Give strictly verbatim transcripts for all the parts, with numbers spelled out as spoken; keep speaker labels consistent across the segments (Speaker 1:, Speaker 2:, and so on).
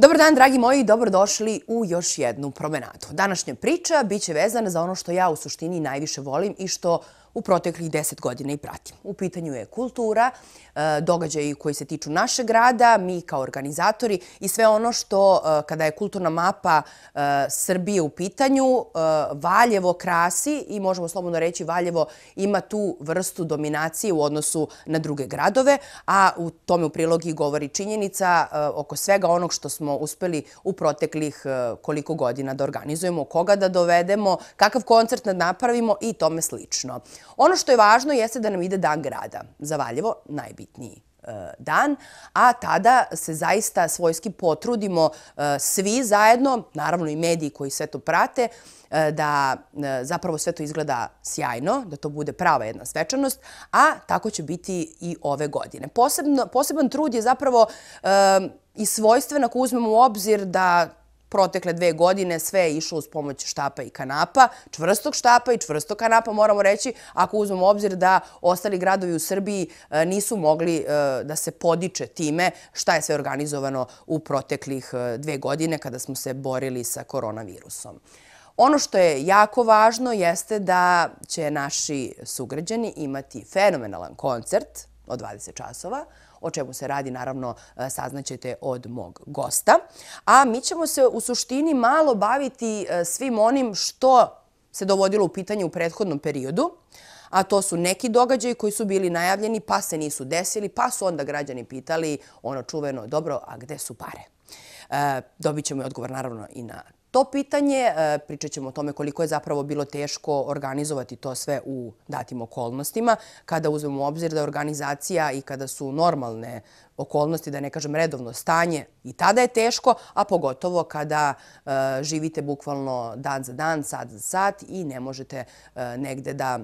Speaker 1: Dobar dan, dragi moji, i dobrodošli u još jednu promenadu. Današnja priča biće vezana za ono što ja u suštini najviše volim i što u proteklih deset godina i pratim. U pitanju je kultura, događaji koji se tiču našeg grada, mi kao organizatori i sve ono što, kada je kulturna mapa Srbije u pitanju, Valjevo krasi i možemo slobodno reći Valjevo ima tu vrstu dominacije u odnosu na druge gradove, a u tome u prilogi govori činjenica oko svega onog što smo uspeli u proteklih koliko godina da organizujemo, koga da dovedemo, kakav koncert da napravimo i tome slično. Ono što je važno jeste da nam ide Dan grada. Za Valjevo najbitniji dan, a tada se zaista svojski potrudimo svi zajedno, naravno i mediji koji sve to prate, da zapravo sve to izgleda sjajno, da to bude prava jedna svečanost, a tako će biti i ove godine. Poseban trud je zapravo i svojstven ako uzmemo u obzir da protekle dve godine sve je išlo uz pomoć štapa i kanapa, čvrstog štapa i čvrstog kanapa, moramo reći, ako uzmemo u obzir da ostali gradovi u Srbiji nisu mogli da se podiče time šta je sve organizovano u proteklih dve godine kada smo se borili sa koronavirusom. Ono što je jako važno jeste da će naši sugrađani imati fenomenalan koncert od dvadeset časova, o čemu se radi, naravno, saznaćete od mog gosta. A mi ćemo se u suštini malo baviti svim onim što se dovodilo u pitanje u prethodnom periodu, a to su neki događaji koji su bili najavljeni, pa se nisu desili, pa su onda građani pitali ono čuveno, dobro, a gde su pare? Dobit ćemo i odgovor, naravno, i na to pitanje. Pričat ćemo o tome koliko je zapravo bilo teško organizovati to sve u datim okolnostima. Kada uzmemo u obzir da je organizacija i kada su normalne okolnosti, da ne kažem redovno stanje, i tada je teško, a pogotovo kada živite bukvalno dan za dan, sat za sat i ne možete negde da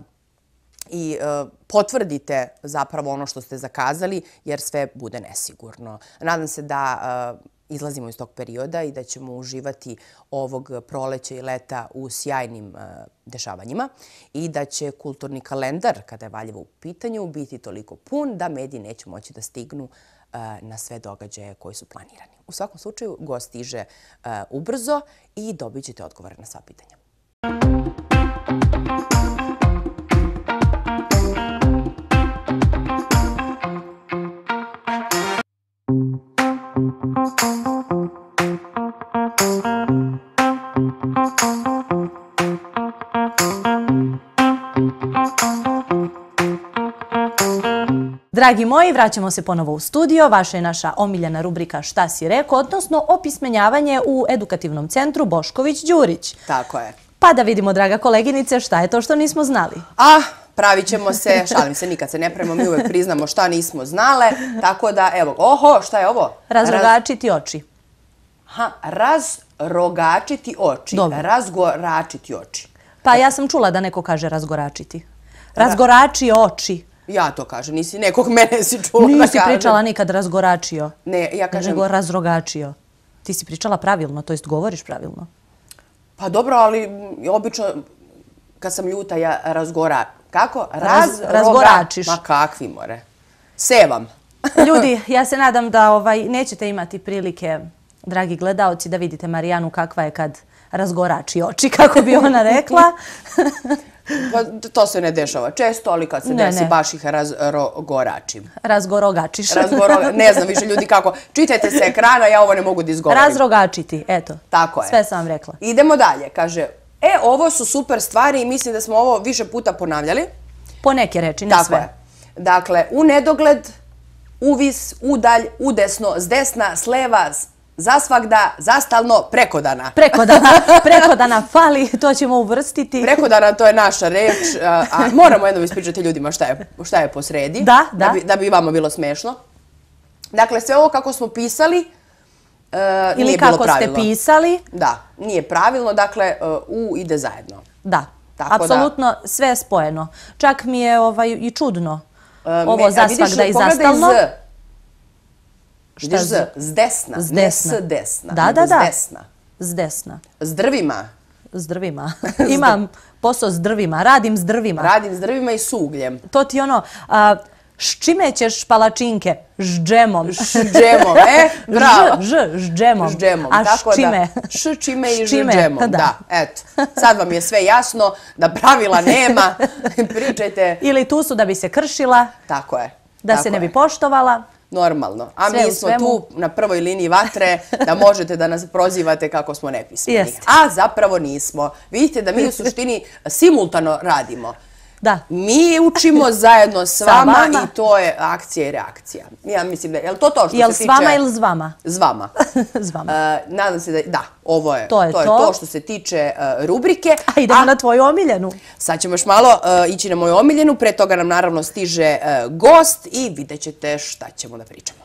Speaker 1: i potvrdite zapravo ono što ste zakazali, jer sve bude nesigurno. Nadam se da izlazimo iz tog perioda i da ćemo uživati ovog proleća i leta u sjajnim dešavanjima i da će kulturni kalendar, kada je Valjevo u pitanju, biti toliko pun da mediji neće moći da stignu na sve događaje koji su planirani. U svakom slučaju, gost stiže ubrzo i dobit ćete odgovore na sva pitanja.
Speaker 2: Dragi moji, vraćamo se ponovo u studio. Vaša je naša omiljena rubrika Šta si rekao, odnosno opismenjavanje u edukativnom centru Bošković-Đurić.
Speaker 1: Tako je.
Speaker 2: Pa da vidimo, draga koleginice, šta je to što nismo znali.
Speaker 1: Ah, pravit ćemo se, šalim se, nikad se ne pravimo, mi uvek priznamo šta nismo znale. Tako da, evo, oho, šta je ovo?
Speaker 2: Razrogačiti oči.
Speaker 1: Aha, razrogačiti oči.
Speaker 2: Dobro.
Speaker 1: Razgoračiti oči.
Speaker 2: Pa ja sam čula da neko kaže razgoračiti. Razgorači oči.
Speaker 1: Ja to kažem, nisi nekog mene si čula da kažem.
Speaker 2: Nisi pričala nikad razgoračio.
Speaker 1: Ne, ja kažem...
Speaker 2: Nego razrogačio. Ti si pričala pravilno, to jest govoriš pravilno.
Speaker 1: Pa dobro, ali obično kad sam ljuta ja razgora... Kako?
Speaker 2: Razgoračiš.
Speaker 1: Ma kakvi more. Sevam.
Speaker 2: Ljudi, ja se nadam da nećete imati prilike, dragi gledaoci, da vidite Marijanu kakva je kad razgorači oči, kako bi ona rekla.
Speaker 1: Pa to se ne dešava često, ali kad se desi baš ih razrogačim.
Speaker 2: Razgorogačiš.
Speaker 1: Ne znam više ljudi kako. Čitajte se ekrana, ja ovo ne mogu da izgovorim.
Speaker 2: Razrogačiti, eto.
Speaker 1: Tako je.
Speaker 2: Sve sam vam rekla.
Speaker 1: Idemo dalje. Kaže, e, ovo su super stvari i mislim da smo ovo više puta ponavljali.
Speaker 2: Po neke reči, ne sve.
Speaker 1: Tako je. Dakle, u nedogled, uvis, udalj, udesno, zdesna, sleva, zasvagda, zastalno, prekodana.
Speaker 2: Prekodana, prekodana fali, to ćemo uvrstiti.
Speaker 1: Prekodana, to je naša reč, a moramo jednom ispričati ljudima šta je po sredi.
Speaker 2: Da, da.
Speaker 1: Da bi vama bilo smešno. Dakle, sve ovo kako smo pisali, nije bilo pravilno.
Speaker 2: Ili kako ste pisali.
Speaker 1: Da, nije pravilno, dakle, u ide zajedno.
Speaker 2: Da, apsolutno sve je spojeno. Čak mi je i čudno ovo zasvagda i zastalno.
Speaker 1: Vidiš z? Zdesna. Ne s desna.
Speaker 2: Da, da, da. Zdesna.
Speaker 1: S drvima.
Speaker 2: S drvima. Imam posao s drvima. Radim s drvima.
Speaker 1: Radim s drvima i s ugljem.
Speaker 2: To ti ono, S čime ćeš palačinke? S džemom.
Speaker 1: S džemom, e? Bravo.
Speaker 2: Ž, ž, s džemom.
Speaker 1: S džemom,
Speaker 2: a
Speaker 1: tako
Speaker 2: s čime?
Speaker 1: da. Š čime i
Speaker 2: S
Speaker 1: ž
Speaker 2: čime?
Speaker 1: džemom,
Speaker 2: Da.
Speaker 1: da. Eto, sad vam je sve jasno, da pravila nema, pričajte.
Speaker 2: Ili tu su da bi se kršila,
Speaker 1: Tako je.
Speaker 2: da
Speaker 1: tako
Speaker 2: se ne
Speaker 1: je.
Speaker 2: bi poštovala.
Speaker 1: Normalno. A
Speaker 2: Sve
Speaker 1: mi
Speaker 2: u
Speaker 1: smo
Speaker 2: svemu.
Speaker 1: tu na prvoj liniji vatre da možete da nas prozivate kako smo nepismeni.
Speaker 2: Jeste.
Speaker 1: A zapravo nismo. Vidite da mi u suštini simultano radimo.
Speaker 2: Da.
Speaker 1: Mi učimo zajedno s
Speaker 2: Sa
Speaker 1: vama
Speaker 2: vama.
Speaker 1: i to je akcija i reakcija. Ja mislim da je, je li to to što
Speaker 2: Jel
Speaker 1: se
Speaker 2: s vama
Speaker 1: tiče...
Speaker 2: ili s vama?
Speaker 1: S vama.
Speaker 2: S vama.
Speaker 1: E, nadam se da, da, ovo je
Speaker 2: To je
Speaker 1: to, je
Speaker 2: to.
Speaker 1: to što se tiče e, rubrike.
Speaker 2: A idemo na tvoju omiljenu.
Speaker 1: Sad ćemo još malo e, ići na moju omiljenu, pre toga nam naravno stiže e, gost i vidjet ćete šta ćemo da pričamo.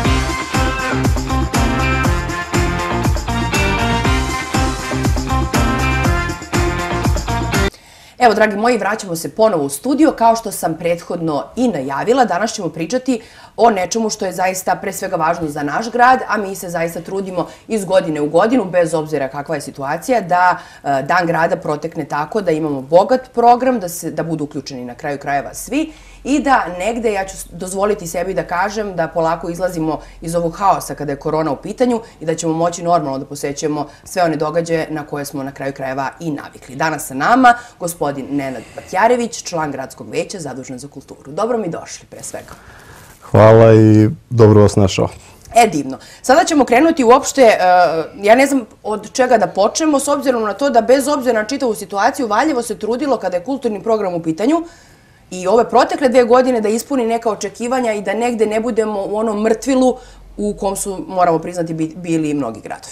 Speaker 1: Evo, dragi moji, vraćamo se ponovo u studio. Kao što sam prethodno i najavila, danas ćemo pričati o nečemu što je zaista pre svega važno za naš grad, a mi se zaista trudimo iz godine u godinu, bez obzira kakva je situacija, da e, Dan grada protekne tako da imamo bogat program, da, se, da budu uključeni na kraju krajeva svi i da negde, ja ću dozvoliti sebi da kažem, da polako izlazimo iz ovog haosa kada je korona u pitanju i da ćemo moći normalno da posećujemo sve one događaje na koje smo na kraju krajeva i navikli. Danas sa nama gospodin Nenad Batjarević, član gradskog veća zadužen za kulturu. Dobro mi došli, pre svega.
Speaker 3: Hvala i dobro vas našao.
Speaker 1: E, divno. Sada ćemo krenuti uopšte, uh, ja ne znam od čega da počnemo, s obzirom na to da bez obzira na čitavu situaciju Valjevo se trudilo kada je kulturni program u pitanju i ove protekle dve godine da ispuni neka očekivanja i da negde ne budemo u onom mrtvilu u kom su, moramo priznati, bili i mnogi gradovi.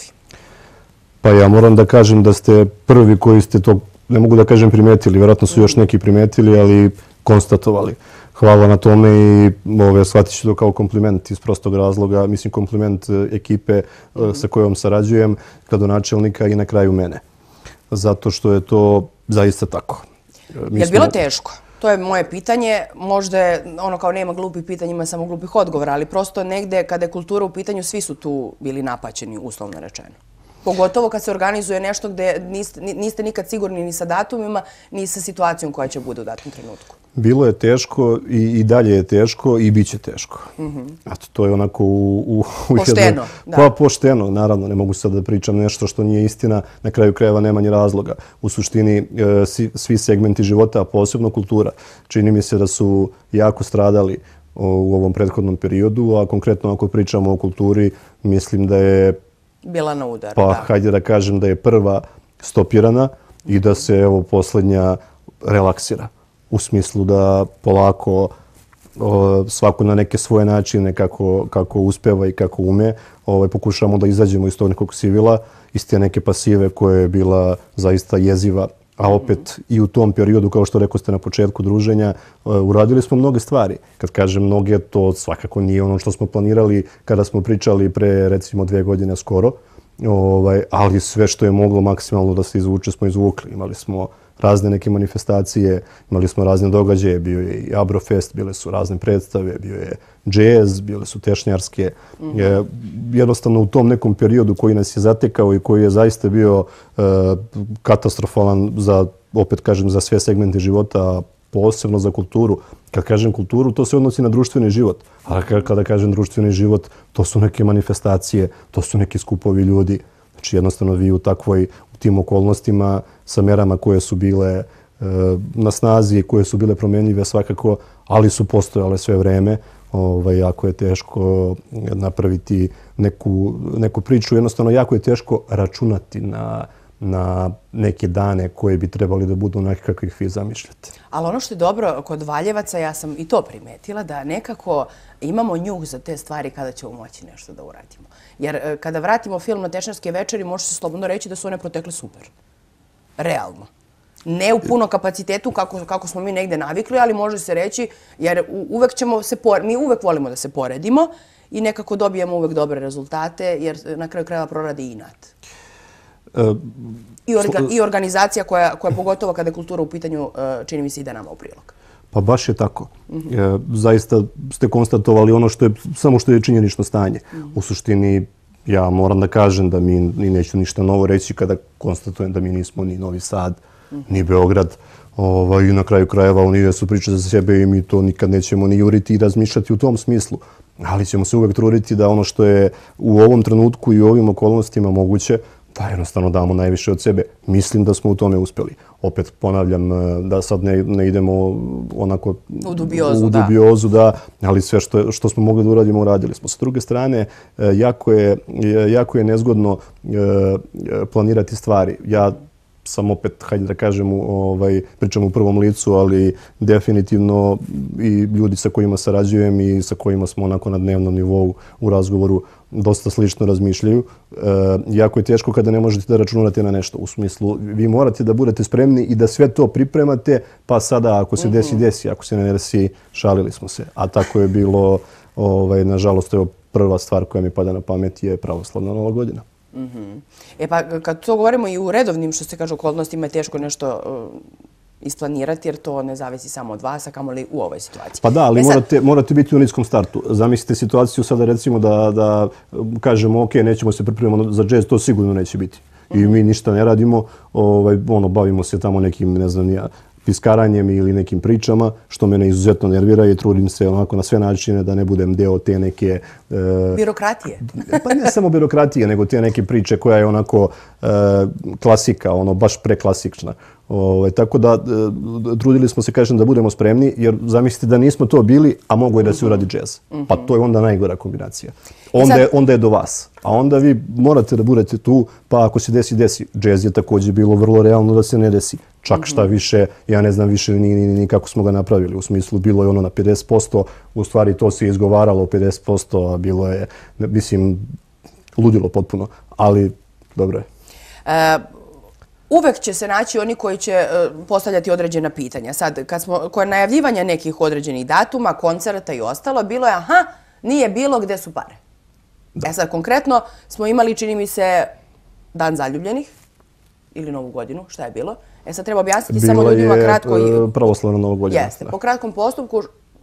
Speaker 3: Pa ja moram da kažem da ste prvi koji ste to, ne mogu da kažem primetili, vjerojatno su još neki primetili, ali konstatovali. Hvala na tome i ove, shvatit ću to kao kompliment iz prostog razloga, mislim kompliment ekipe sa kojom sarađujem, gradonačelnika i na kraju mene. Zato što je to zaista tako.
Speaker 1: Je li bilo teško? To je moje pitanje. Možda je ono kao nema glupih pitanja, ima samo glupih odgovora, ali prosto negde kada je kultura u pitanju, svi su tu bili napaćeni, uslovno rečeno. Pogotovo kad se organizuje nešto gde niste, niste nikad sigurni ni sa datumima, ni sa situacijom koja će bude u datom trenutku.
Speaker 3: Bilo je teško i, i dalje je teško i bit će teško. Mm-hmm. Eto, to je onako u... u, u
Speaker 1: pošteno,
Speaker 3: jedno,
Speaker 1: da.
Speaker 3: Pa pošteno, naravno. Ne mogu sad da pričam nešto što nije istina. Na kraju krajeva nema ni razloga. U suštini, e, svi, svi segmenti života, a posebno kultura, čini mi se da su jako stradali o, u ovom prethodnom periodu, a konkretno ako pričamo o kulturi, mislim da je...
Speaker 1: Bila na udaru,
Speaker 3: pa,
Speaker 1: da.
Speaker 3: hajde da kažem da je prva stopirana i da se evo poslednja relaksira. U smislu da polako o, svako na neke svoje načine kako, kako uspeva i kako ume, ovaj, pokušamo da izađemo iz tog nekog sivila, iz te neke pasive koja je bila zaista jeziva, a opet mm-hmm. i u tom periodu, kao što rekao ste na početku druženja, uh, uradili smo mnoge stvari. Kad kažem mnoge, to svakako nije ono što smo planirali kada smo pričali pre recimo dve godine skoro, ovaj, ali sve što je moglo maksimalno da se izvuče smo izvukli. Imali smo razne neke manifestacije, imali smo razne događaje, bio je i Abrofest, bile su razne predstave, bio je džez, bile su tešnjarske. Mm-hmm. je, jednostavno u tom nekom periodu koji nas je zatekao i koji je zaista bio e, katastrofalan za, opet kažem, za sve segmente života, posebno za kulturu. Kad kažem kulturu, to se odnosi na društveni život. A kada kažem društveni život, to su neke manifestacije, to su neki skupovi ljudi. Znači jednostavno vi u takvoj, u tim okolnostima sa merama koje su bile e, na snazi, koje su bile promenljive svakako, ali su postojale sve vreme. Ovaj, jako je teško napraviti neku, neku priču. Jednostavno jako je teško računati na, na neke dane koje bi trebali da budu onake kakvih vi zamišljate.
Speaker 1: Ali ono što je dobro kod Valjevaca, ja sam i to primetila, da nekako imamo njuh za te stvari kada ćemo moći nešto da uradimo. Jer kada vratimo film na Tešnjarske večeri, može se slobodno reći da su one protekle super. Realno. Ne u puno kapacitetu kako, kako smo mi negde navikli, ali može se reći, jer uvek ćemo se por... mi uvek volimo da se poredimo i nekako dobijemo uvek dobre rezultate, jer na kraju krajeva proradi inat.
Speaker 3: E,
Speaker 1: I, orga, I organizacija koja, koja pogotovo kada je kultura u pitanju, čini mi se ide nama u prilog.
Speaker 3: Pa baš je tako. Mm-hmm. E, zaista ste konstatovali ono što je, samo što je činjenično stanje. Mm-hmm. U suštini, ja moram da kažem da mi ni neću ništa novo reći kada konstatujem da mi nismo ni Novi Sad, mm-hmm. ni Beograd. Ovaj, I na kraju krajeva oni jesu priče za sebe i mi to nikad nećemo ni juriti i razmišljati u tom smislu. Ali ćemo se uvek truditi da ono što je u ovom trenutku i u ovim okolnostima moguće, da jednostavno damo najviše od sebe. Mislim da smo u tome uspjeli. Opet ponavljam da sad ne, ne idemo onako
Speaker 1: u dubiozu,
Speaker 3: u dubiozu da. da, ali sve što, što smo mogli da uradimo, uradili smo. Sa druge strane, jako je, jako je nezgodno planirati stvari. Ja sam opet, hajde da kažem, ovaj, pričam u prvom licu, ali definitivno i ljudi sa kojima sarađujem i sa kojima smo onako na dnevnom nivou u razgovoru dosta slično razmišljaju. E, jako je teško kada ne možete da računate na nešto. U smislu, vi morate da budete spremni i da sve to pripremate, pa sada ako se desi, desi, ako se ne desi, šalili smo se. A tako je bilo, ovaj, nažalost, evo, prva stvar koja mi pada na pamet je pravoslavna Nova godina.
Speaker 1: Mm-hmm. E pa kad to govorimo i u redovnim, što se kaže, okolnostima je teško nešto uh, isplanirati jer to ne zavisi samo od vas, a kamoli u ovoj situaciji.
Speaker 3: Pa da, ali
Speaker 1: e sad...
Speaker 3: morate, morate biti u niskom startu. Zamislite situaciju sada recimo da, da kažemo ok, nećemo se pripremati za džez, to sigurno neće biti. I mm-hmm. mi ništa ne radimo, ovaj, ono, bavimo se tamo nekim, ne znam, ja, piskaranjem ili nekim pričama, što mene izuzetno nervira i trudim se onako na sve načine da ne budem deo te neke...
Speaker 1: E, birokratije.
Speaker 3: Pa ne samo birokratije, nego te neke priče koja je onako e, klasika, ono baš preklasična. Ove, tako da e, trudili smo se, kažem, da budemo spremni, jer zamislite da nismo to bili, a mogo je da se uradi džez. Mm-hmm. Pa to je onda najgora kombinacija. Onda, sad... je, onda je do vas. A onda vi morate da budete tu, pa ako se desi, desi. Džez je također bilo vrlo realno da se ne desi. Čak šta više, ja ne znam više ni, ni, ni kako smo ga napravili. U smislu, bilo je ono na pedeset posto, u stvari to se izgovaralo pedeset posto, a bilo je, mislim, ludilo potpuno. Ali, dobro je.
Speaker 1: E, uvek će se naći oni koji će uh, postavljati određena pitanja. Sad, kad smo, kod najavljivanja nekih određenih datuma, koncerta i ostalo, bilo je, aha, nije bilo, gde su pare. Da. E sad, konkretno, smo imali, čini mi se, Dan zaljubljenih ili Novu godinu, šta je bilo? E sad treba objasniti
Speaker 3: Bila
Speaker 1: samo ljudima kratko.
Speaker 3: Bila je pravoslavna Nova godina.
Speaker 1: Jeste, po kratkom postupku,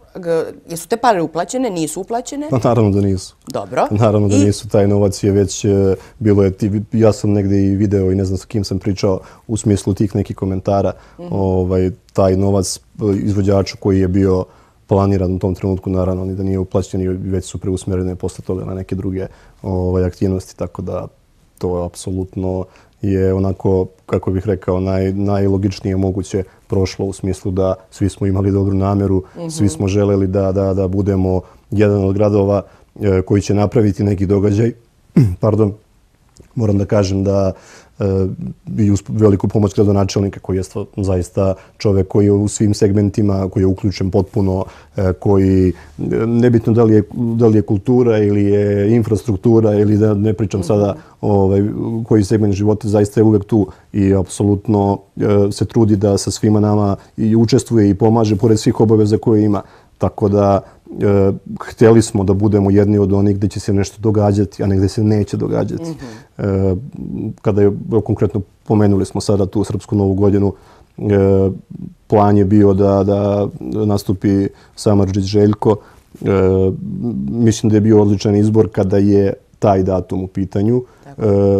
Speaker 1: jesu te pare uplaćene, nisu uplaćene?
Speaker 3: Pa naravno da nisu.
Speaker 1: Dobro.
Speaker 3: Naravno da I... nisu, taj novac je već bilo je, ja sam negde i video i ne znam s kim sam pričao u smislu tih nekih komentara, mm-hmm. ovaj, taj novac izvođaču koji je bio planiran u tom trenutku, naravno, ni da nije uplaćen i već su preusmjerene posle toga na neke druge ovaj, aktivnosti, tako da to je apsolutno je onako, kako bih rekao, naj, najlogičnije moguće prošlo u smislu da svi smo imali dobru namjeru, mm-hmm. svi smo želeli da, da, da budemo jedan od gradova e, koji će napraviti neki događaj. Pardon, moram da kažem da e, i uz veliku pomoć gradonačelnika koji je zaista čovjek koji je u svim segmentima, koji je uključen potpuno, e, koji nebitno da li, je, da li je kultura ili je infrastruktura ili da ne pričam mm-hmm. sada ovaj, koji segment života, zaista je uvek tu i apsolutno e, se trudi da sa svima nama i učestvuje i pomaže pored svih obaveza koje ima. Tako da e, htjeli smo da budemo jedni od onih gdje će se nešto događati, a negdje se neće događati. Mm-hmm. E, kada je konkretno pomenuli smo sada tu Srpsku Novu godinu, e, plan je bio da, da nastupi Samardžić Željko. E, mislim da je bio odličan izbor kada je taj datum u pitanju. E,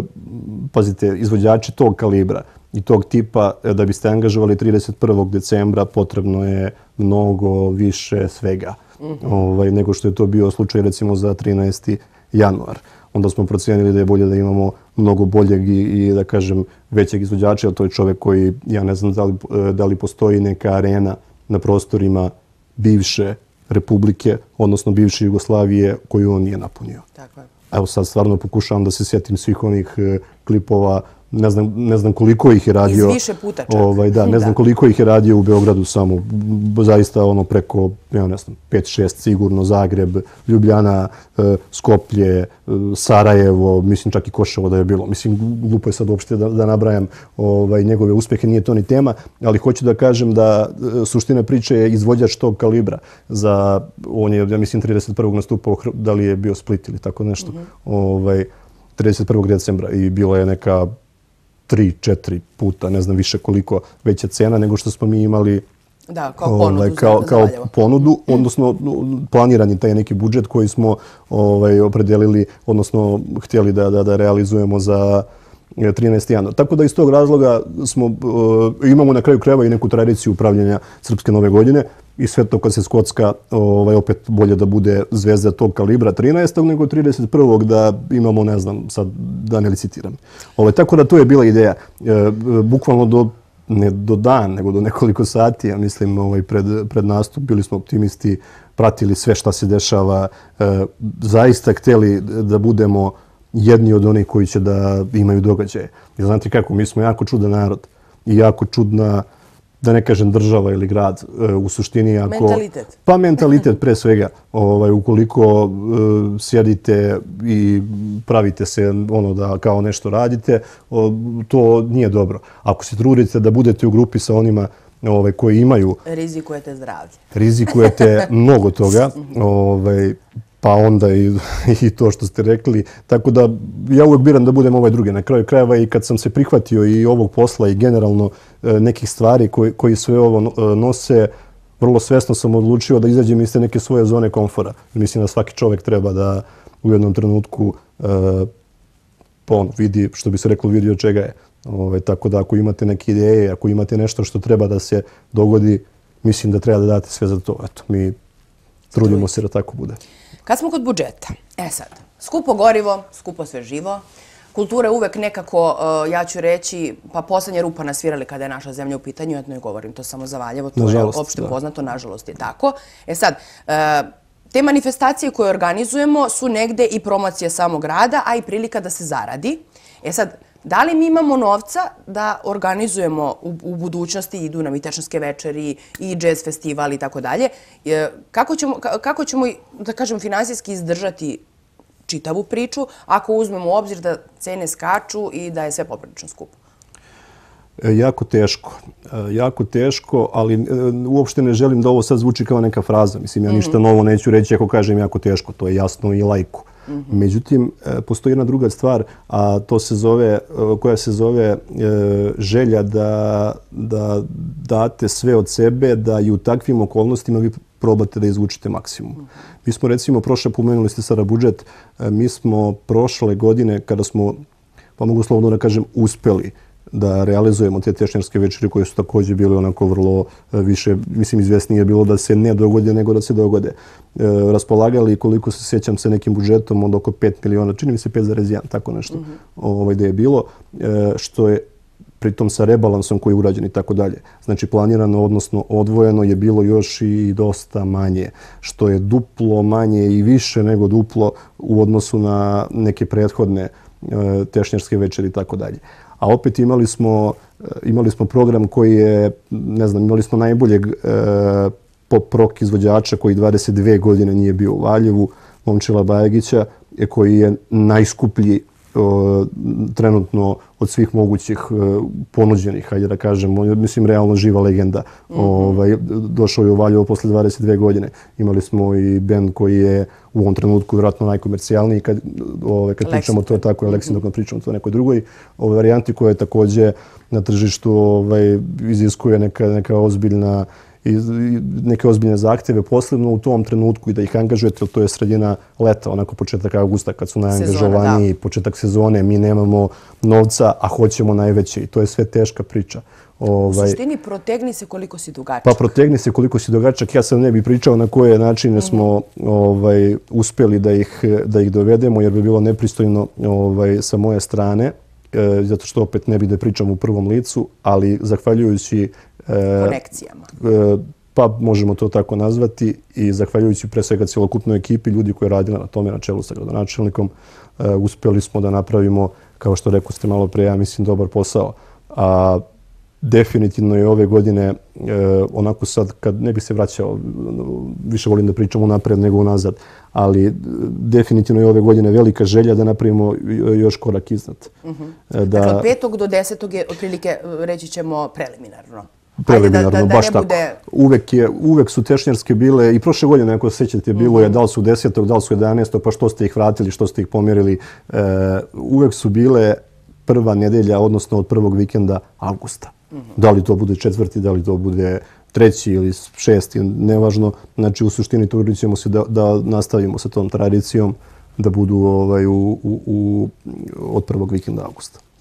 Speaker 3: pazite, izvođači tog kalibra i tog tipa, da biste angažovali trideset prvog decembra, potrebno je mnogo više svega mm-hmm. ovaj, nego što je to bio slučaj recimo za trinaesti januar. Onda smo procijenili da je bolje da imamo mnogo boljeg i, i da kažem većeg izvođača, to je čovjek koji, ja ne znam da li, da li postoji neka arena na prostorima bivše Republike, odnosno bivše Jugoslavije, koju on nije napunio.
Speaker 1: Tako je.
Speaker 3: Evo sad stvarno pokušavam da se sjetim svih onih klipova. Ne znam, ne znam koliko ih je radio.
Speaker 1: Iz više puta čak.
Speaker 3: Ovaj, da, ne znam da. koliko ih je radio u Beogradu samo. Zaista ono preko, ja ne znam, pet šest sigurno, Zagreb, Ljubljana, Skoplje, Sarajevo, mislim čak i Koševo da je bilo. Mislim, glupo je sad uopšte da, da nabrajam ovaj, njegove uspjehe, nije to ni tema, ali hoću da kažem da suština priče je izvođač tog kalibra. Za, on je, ja mislim, trideset prvog nastupao, da li je bio Split ili tako nešto, mm-hmm. ovaj, trideset prvog decembra i bilo je neka tri, četiri puta, ne znam više koliko veća cena nego što smo mi imali
Speaker 1: da, kao ponudu,
Speaker 3: ovaj, kao, kao ponudu, odnosno planiran je taj neki budžet koji smo ovaj, opredelili, odnosno htjeli da, da, da realizujemo za trinaesti januar. Tako da iz tog razloga smo, imamo na kraju krajeva i neku tradiciju upravljanja Srpske nove godine i sve to kad se skocka, ovaj, opet bolje da bude zvezda tog kalibra trinaestog nego trideset prvog da imamo, ne znam, sad da ne licitiram. Ovaj, tako da to je bila ideja. E, bukvalno do, ne do dan, nego do nekoliko sati, ja mislim, ovaj, pred, pred nastup bili smo optimisti, pratili sve šta se dešava, e, zaista htjeli da budemo jedni od onih koji će da imaju događaje. I znate kako, mi smo jako čudan narod i jako čudna, da ne kažem država ili grad, u suštini ako...
Speaker 1: Mentalitet.
Speaker 3: Pa mentalitet pre svega. Ovaj, ukoliko uh, sjedite i pravite se ono da kao nešto radite, o, to nije dobro. Ako se trudite da budete u grupi sa onima ovaj, koji imaju...
Speaker 1: Rizikujete zdravlje.
Speaker 3: Rizikujete mnogo toga. Ovaj, pa onda i, i to što ste rekli. Tako da ja uvijek biram da budem ovaj drugi. Na kraju krajeva i kad sam se prihvatio i ovog posla i generalno nekih stvari koji, koji sve ovo nose, vrlo svesno sam odlučio da izađem iz te neke svoje zone komfora. Mislim da svaki čovjek treba da u jednom trenutku uh, on vidi, što bi se reklo, vidi od čega je. Ove, tako da ako imate neke ideje, ako imate nešto što treba da se dogodi, mislim da treba da date sve za to. Eto, mi trudimo se da tako bude.
Speaker 1: Kad smo kod budžeta, e sad, skupo gorivo, skupo sve živo, kultura je uvek nekako, ja ću reći, pa poslednja rupa nasvirali kada je naša zemlja u pitanju, etno je govorim to samo za Valjevo, to je opšte poznato, nažalost je tako. E sad, te manifestacije koje organizujemo su negde i promocija samog rada, a i prilika da se zaradi. E sad, da li mi imamo novca da organizujemo u budućnosti, idu nam i tečanske večeri, i džez festival i tako dalje, kako ćemo, da kažem, finansijski izdržati čitavu priču ako uzmemo u obzir da cene skaču i da je sve poprilično skupo?
Speaker 3: Jako teško. Jako teško, ali uopšte ne želim da ovo sad zvuči kao neka fraza. Mislim, ja ništa novo neću reći ako kažem jako teško. To je jasno i lajku. Međutim, postoji jedna druga stvar, a to se zove, koja se zove želja da, da date sve od sebe, da i u takvim okolnostima vi probate da izvučite maksimum. Mi smo, recimo, prošle, pomenuli ste sada budžet, mi smo prošle godine, kada smo, pa mogu slobodno da kažem, uspeli da realizujemo te tešnjarske večeri koje su također bile onako vrlo više, mislim, izvjesnije je bilo da se ne dogode nego da se dogode. E, raspolagali, koliko se sjećam, sa nekim budžetom od oko pet miliona, čini mi se pet zarez jedan, tako nešto, mm-hmm. ovaj, da je bilo, e, što je pritom sa rebalansom koji je urađen i tako dalje. Znači, planirano, odnosno odvojeno je bilo još i dosta manje, što je duplo manje i više nego duplo u odnosu na neke prethodne e, tešnjarske večeri i tako dalje. A opet imali smo, imali smo program koji je, ne znam, imali smo najboljeg e, pop-rock izvođača koji dvadeset dve godine nije bio u Valjevu, Momčila Bajagića, koji je najskuplji o, trenutno od svih mogućih e, ponuđenih, hajde da kažemo, mislim, realno živa legenda. Mm-hmm. Ovaj, došao je u Valjevo posle dvadeset dve godine. Imali smo i bend koji je u ovom trenutku vjerojatno najkomercijalniji kad, ovaj, kad pričamo to tako, Aleksin, dok ne pričamo to nekoj drugoj ovaj, varijanti koja je također na tržištu ovaj, iziskuje neka, neka ozbiljna i neke ozbiljne zahtjeve, posebno u tom trenutku i da ih angažujete, to je sredina leta, onako početak augusta kad su najangažovaniji, početak sezone, mi nemamo novca, a hoćemo najveće i to je sve teška priča.
Speaker 1: Ovaj, u suštini protegni se koliko si dugačak.
Speaker 3: Pa protegni se koliko si dugačak. Ja sam ne bih pričao na koje načine smo ovaj, uspjeli da ih, da ih dovedemo, jer bi bilo nepristojno ovaj, sa moje strane, e, zato što opet ne bih da pričam u prvom licu, ali zahvaljujući
Speaker 1: konekcijama.
Speaker 3: Pa možemo to tako nazvati i zahvaljujući pre svega cjelokupnoj ekipi, ljudi koji je radila na tome na čelu sa gradonačelnikom, uspjeli smo da napravimo, kao što rekao ste malo pre, ja mislim, dobar posao. A definitivno je ove godine, onako sad, kad ne bih se vraćao, više volim da pričam unapred nego unazad, ali definitivno je ove godine velika želja da napravimo još korak iznad.
Speaker 1: Da, dakle, od petog do desetog je otprilike, reći ćemo, preliminarno.
Speaker 3: Preliminarno, da, da, da baš tako. Bude... Uvek, je, uvek su tešnjarske bile, i prošle godine, ako se sjećate, bilo mm-hmm. je da li su desetog, da li su jedanaestog, pa što ste ih vratili, što ste ih pomjerili. E, uvek su bile prva nedelja, odnosno od prvog vikenda avgusta. Mm-hmm. Da li to bude četvrti, da li to bude treći ili šesti, nevažno. Znači, u suštini trudit ćemo se da, da nastavimo sa tom tradicijom da budu ovaj, u, u, u, od prvog vikenda avgusta.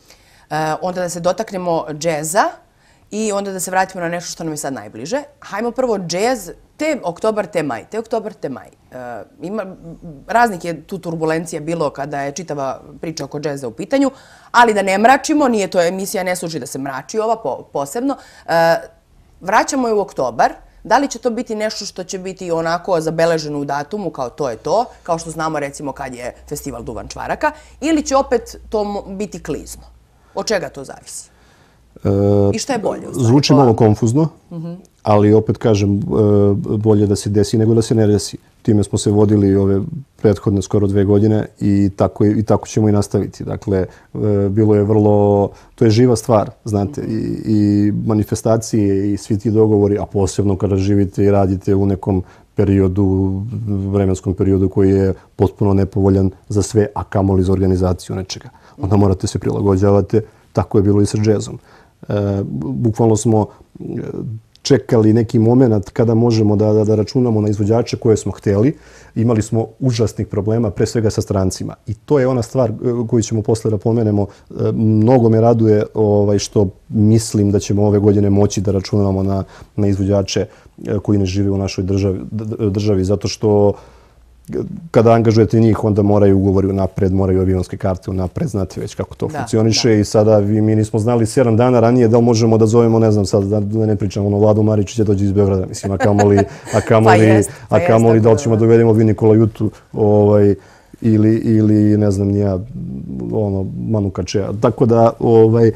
Speaker 1: onda da se dotaknemo džeza i onda da se vratimo na nešto što nam je sad najbliže. Hajmo prvo džez, te oktobar, te maj. Te oktobar, te maj. Ima, raznih je tu turbulencija bilo kada je čitava priča oko džeza u pitanju, ali da ne mračimo, nije to emisija, ne služi da se mrači ova posebno. Vraćamo je u oktobar. Da li će to biti nešto što će biti onako zabeleženo u datumu, kao to je to, kao što znamo recimo kad je festival Duvan čvaraka, ili će opet to biti klizno? Od čega to zavisi? I šta je bolje?
Speaker 3: Zvuči malo konfuzno, ali opet kažem, bolje da se desi nego da se ne desi. Time smo se vodili ove prethodne skoro dve godine i tako, i tako ćemo i nastaviti. Dakle, bilo je vrlo, to je živa stvar, znate, i, i manifestacije i svi ti dogovori, a posebno kada živite i radite u nekom periodu, vremenskom periodu koji je potpuno nepovoljan za sve, a kamoli za organizaciju nečega. Onda morate se prilagođavati, tako je bilo i sa džezom. E, bukvalno smo čekali neki moment kada možemo da, da, da računamo na izvođače koje smo htjeli. Imali smo užasnih problema, pre svega sa strancima. I to je ona stvar koju ćemo posle da pomenemo. Mnogo me raduje ovaj, što mislim da ćemo ove godine moći da računamo na, na izvođače koji ne žive u našoj državi, državi zato što kada angažujete njih, onda moraju ugovori unapred, moraju avionske karte unapred, znate već kako to funkcioniše i sada vi, mi nismo znali sedam dana ranije da li možemo da zovemo, ne znam sad, da ne pričamo, ono, Vladu Maričić će dođi iz Beograda, mislim, a kamoli, a kamoli, a kamoli da li ćemo dovedemo vi Nikola Jutu, ovaj, ili, ili ne znam, nija, ono, Manu Kačeja. Tako da, ovaj,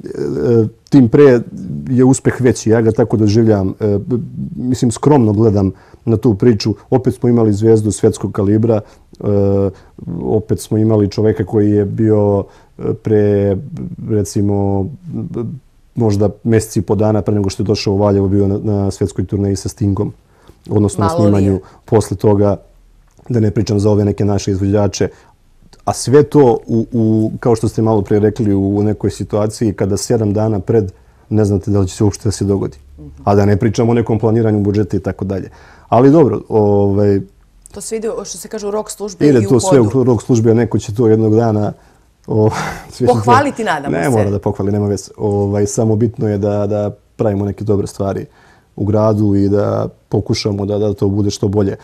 Speaker 3: tim pre je uspeh veći, ja ga tako doživljam. Mislim, skromno gledam na tu priču. Opet smo imali zvezdu svetskog kalibra, opet smo imali čoveka koji je bio pre, recimo, možda mjeseci i po dana pre nego što je došao u Valjevo, bio na, na svetskoj turneji sa Stingom, odnosno na snimanju posle toga, da ne pričam za ove neke naše izvođače. A sve to, u, u, kao što ste malo prije rekli, u nekoj situaciji kada sedam dana pred ne znate da li će se uopšte da se dogodi. A da ne pričamo o nekom planiranju budžeta i tako dalje. Ali dobro, ovaj...
Speaker 1: To sve ide, što se kaže, u rok službi i u
Speaker 3: podu.
Speaker 1: Ide
Speaker 3: to sve u rok službi, a neko će to jednog dana... O,
Speaker 1: pohvaliti, nadamo se.
Speaker 3: Ne mora da pohvali, nema veze. Ovaj, samo bitno je da, da pravimo neke dobre stvari u gradu i da pokušamo da, da to bude što bolje. E,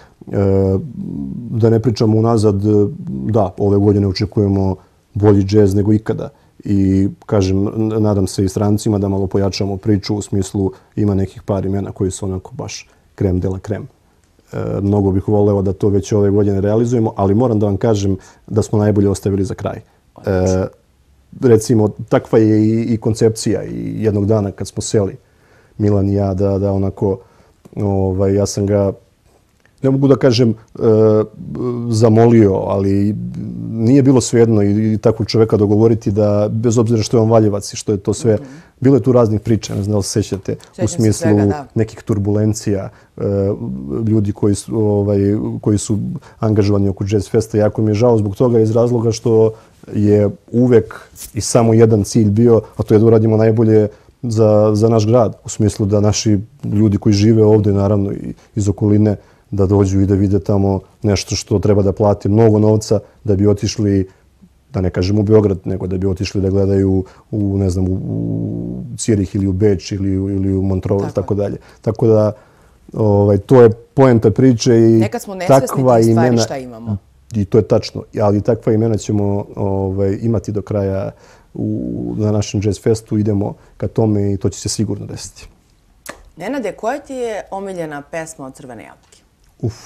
Speaker 3: da ne pričamo unazad, da, ove godine očekujemo bolji džez nego ikada. I, kažem, nadam se i strancima da malo pojačamo priču u smislu ima nekih par imena koji su onako baš krem de la krem. E, mnogo bih voleo da to već ove godine realizujemo, ali moram da vam kažem da smo najbolje ostavili za kraj. E, recimo, takva je i, i koncepcija i jednog dana kad smo seli, Milan i ja, da, da onako, ovaj, ja sam ga, ne mogu da kažem, e, zamolio, ali nije bilo svejedno i, i takvog čoveka dogovoriti da, bez obzira što je on Valjevac i što je to sve, mm-hmm. bilo je tu raznih priča, ne znam da li se sećate, u smislu svega, nekih turbulencija, e, ljudi koji su, ovaj, koji su angažovani oko Jazz Festa. Jako mi je žao zbog toga iz razloga što je uvek i samo jedan cilj bio, a to je da uradimo najbolje za, za naš grad, u smislu da naši ljudi koji žive ovdje, naravno i iz okoline, da dođu i da vide tamo nešto što treba da plati mnogo novca da bi otišli, da ne kažem u Beograd, nego da bi otišli da gledaju u, ne znam, u Cirih ili u Beč ili, ili u Montreux i tako dalje. Tako da, ovaj, to je poenta priče i
Speaker 1: nekad smo nesvesni tih stvari šta imamo.
Speaker 3: I to je tačno, ali takva imena ćemo ovaj, imati do kraja u, na našem Jazz Festu. Idemo ka tome i to će se sigurno desiti.
Speaker 1: Nenade, koja ti je omiljena pesma od Crvene jabuke?
Speaker 3: Uf.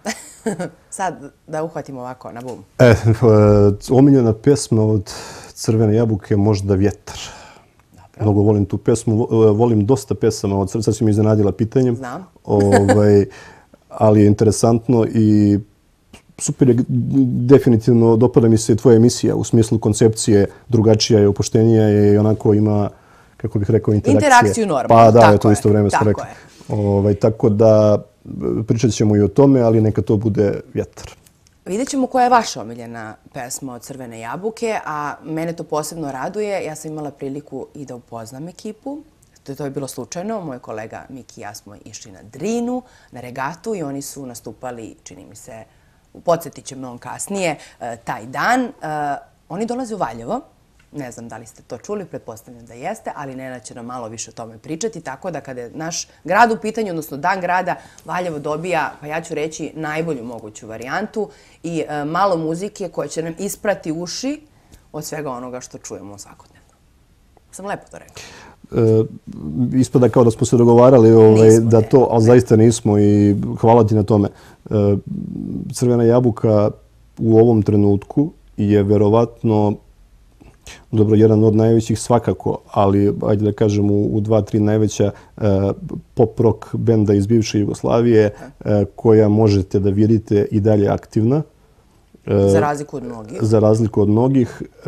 Speaker 1: Sad da uhvatimo ovako na bum.
Speaker 3: E, omiljena pesma od Crvene jabuke možda Vjetar. Dobro. Mnogo volim tu pesmu. Volim dosta pesama od Crvene. Sad si mi iznenadila pitanjem.
Speaker 1: Znam.
Speaker 3: Ovaj, ali je interesantno i super je, definitivno dopada mi se tvoja emisija u smislu koncepcije, drugačija je, opuštenija je i onako ima, kako bih rekao, interakcije.
Speaker 1: Interakciju normalno.
Speaker 3: Pa da,
Speaker 1: tako
Speaker 3: je to isto vreme ste rekli. Ovaj, tako da pričat ćemo i o tome, ali neka to bude Vjetar.
Speaker 1: Vidjet ćemo koja je vaša omiljena pesma od Crvene jabuke, a mene to posebno raduje. Ja sam imala priliku i da upoznam ekipu. To je bilo slučajno. Moj kolega Miki i ja smo išli na Drinu, na regatu i oni su nastupali, čini mi se, podsjetit će me on kasnije, taj dan. Oni dolaze u Valjevo Ne znam da li ste to čuli, pretpostavljam da jeste, ali Nenad će nam malo više o tome pričati, tako da kada je naš grad u pitanju, odnosno dan grada, Valjevo dobija, pa ja ću reći, najbolju moguću varijantu i malo muzike koja će nam isprati uši od svega onoga što čujemo svakodnevno. Sam lepo to rekla.
Speaker 3: E, ispada kao da smo se dogovarali ovaj, nismo, da to, ali zaista nismo i hvala ti na tome. E, Crvena jabuka u ovom trenutku je verovatno, dobro, jedan od najvećih svakako, ali ajde da kažem u, u dva, tri najveća e, pop-rock benda iz bivše Jugoslavije e, koja možete da vidite i dalje aktivna.
Speaker 1: E, za razliku od mnogih.
Speaker 3: Za razliku od mnogih. E,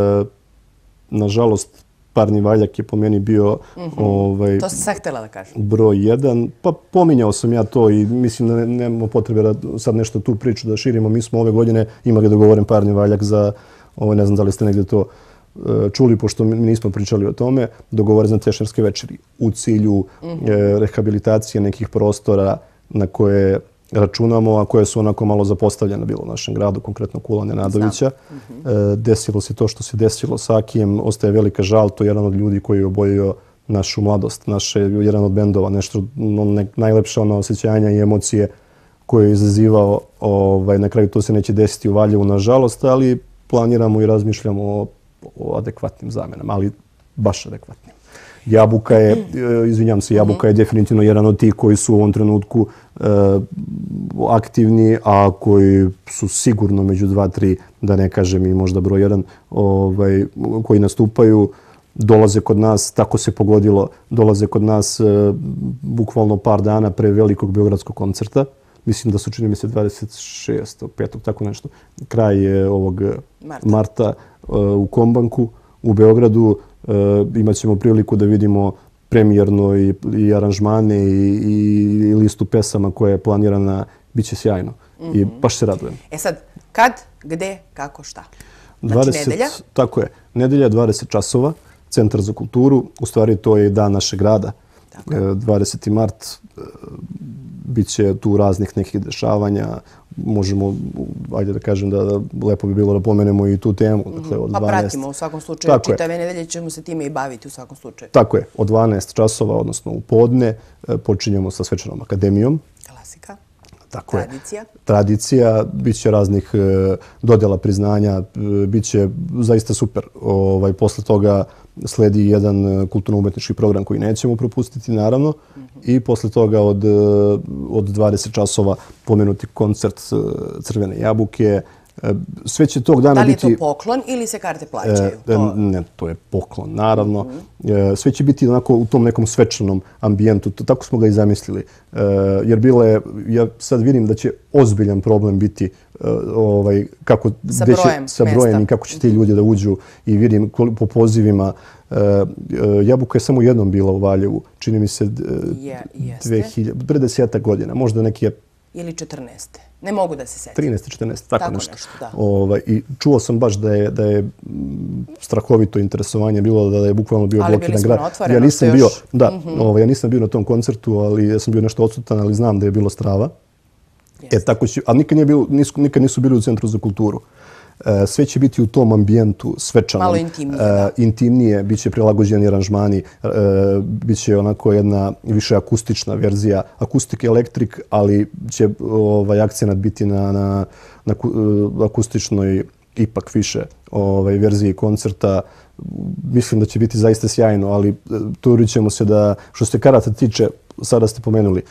Speaker 3: nažalost, Parni valjak je po meni bio
Speaker 1: mm-hmm.
Speaker 3: ovaj,
Speaker 1: to sam sad htjela da kažem.
Speaker 3: Broj jedan. Pa pominjao sam ja to i mislim da ne, nemamo potrebe da sad nešto tu priču da širimo. Mi smo ove godine imali dogovoren Parni valjak za, ovaj, ne znam da li ste negdje to uh, čuli, pošto mi nismo pričali o tome, dogovoren za Tešnjarske večeri u cilju mm-hmm. eh, rehabilitacije nekih prostora na koje računamo, a koje su onako malo zapostavljene bilo u našem gradu, konkretno Kula Nenadovića. Mm-hmm. E, desilo se to što se desilo sa Akijem, ostaje velika žal, to je jedan od ljudi koji je obojio našu mladost, naše, jedan od bendova, nešto ne, najlepša ona osjećanja i emocije koje je izazivao. Ovaj, na kraju to se neće desiti u Valjevu, nažalost, ali planiramo i razmišljamo o, o adekvatnim zamenama, ali baš adekvatnim. Jabuka je, izvinjam se, Jabuka je definitivno jedan od tih koji su u ovom trenutku e, aktivni, a koji su sigurno među dva, tri, da ne kažem i možda broj jedan, ovaj, koji nastupaju, dolaze kod nas, tako se pogodilo, dolaze kod nas e, bukvalno par dana pre velikog beogradskog koncerta. Mislim da su, čini mi se, dvadeset šestog petog tako nešto, kraj je ovog Marta, Marta e, u Kombanku u Beogradu. Uh, imat ćemo priliku da vidimo premijerno i, i aranžmane i, i listu pesama koja je planirana. Biće sjajno. Mm-hmm. I baš se radujem.
Speaker 1: E sad, kad, gde, kako, šta? Znači,
Speaker 3: dvadeset,
Speaker 1: nedelja?
Speaker 3: Tako je. Nedelja, dvadeset časova, Centar za kulturu. U stvari, to je dan našeg grada. Tako. dvadeseti mart. Biće tu raznih nekih dešavanja. Možemo, ajde da kažem da lepo bi bilo da pomenemo i tu temu. Dakle, od
Speaker 1: pa
Speaker 3: dvanaest...
Speaker 1: pratimo u svakom slučaju. Tako čitave nedelje ćemo se time i baviti u svakom slučaju.
Speaker 3: Tako je. Od dvanaest časova, odnosno u podne, počinjemo sa Svečanom akademijom.
Speaker 1: Klasika.
Speaker 3: Tako
Speaker 1: Tradicija.
Speaker 3: Je. Tradicija. Biće raznih dodjela priznanja. Biće zaista super. Ovaj, posle toga sledi jedan kulturno-umetnički program koji nećemo propustiti, naravno. Mm-hmm. I posle toga od, od dvadeset časova pomenuti koncert Crvene jabuke. Sve će tog dana biti...
Speaker 1: Da li je to poklon ili se karte plaćaju?
Speaker 3: E, to... Ne, to je poklon, naravno. Mm-hmm. Sve će biti onako u tom nekom svečanom ambijentu. Tako smo ga i zamislili. E, jer bilo je, ja sad vidim da će ozbiljan problem biti ovaj, kako,
Speaker 1: sa
Speaker 3: gde će,
Speaker 1: brojem,
Speaker 3: sa brojem i kako će ti ljudi da uđu. I vidim po pozivima. E, Jabuka je samo jednom bila u Valjevu. Čini mi se
Speaker 1: je,
Speaker 3: dve hiljade, pre desetak godina. Možda neki je...
Speaker 1: Ili četrnaeste. Ne mogu da se setim.
Speaker 3: trinaeste, četrnaeste, tako,
Speaker 1: tako
Speaker 3: nešto.
Speaker 1: nešto da.
Speaker 3: Ovaj, I čuo sam baš da je, da je strahovito interesovanje bilo, da je bukvalno bio
Speaker 1: ali
Speaker 3: blokiran grad.
Speaker 1: Ali bili smo na otvoreno.
Speaker 3: Ja nisam bio,
Speaker 1: još...
Speaker 3: da,
Speaker 1: mm-hmm.
Speaker 3: ovaj, ja nisam bio na tom koncertu, ali ja sam bio nešto odsutan, ali znam da je bilo strava. Yes. E, tako će, ali nikad, nije bilo, nisu, nikad nisu bili u Centru za kulturu. E, sve će biti u tom ambijentu svečanom.
Speaker 1: Malo intimnije, da.
Speaker 3: E, intimnije, bit će prilagođeni aranžmani, e, bit će onako jedna više akustična verzija, akustik elektrik, ali će ovaj, akcenat biti na, na, na akustičnoj ipak više ovaj, verziji koncerta. Mislim da će biti zaista sjajno, ali trurit ćemo se da, što se karata tiče, sada ste pomenuli,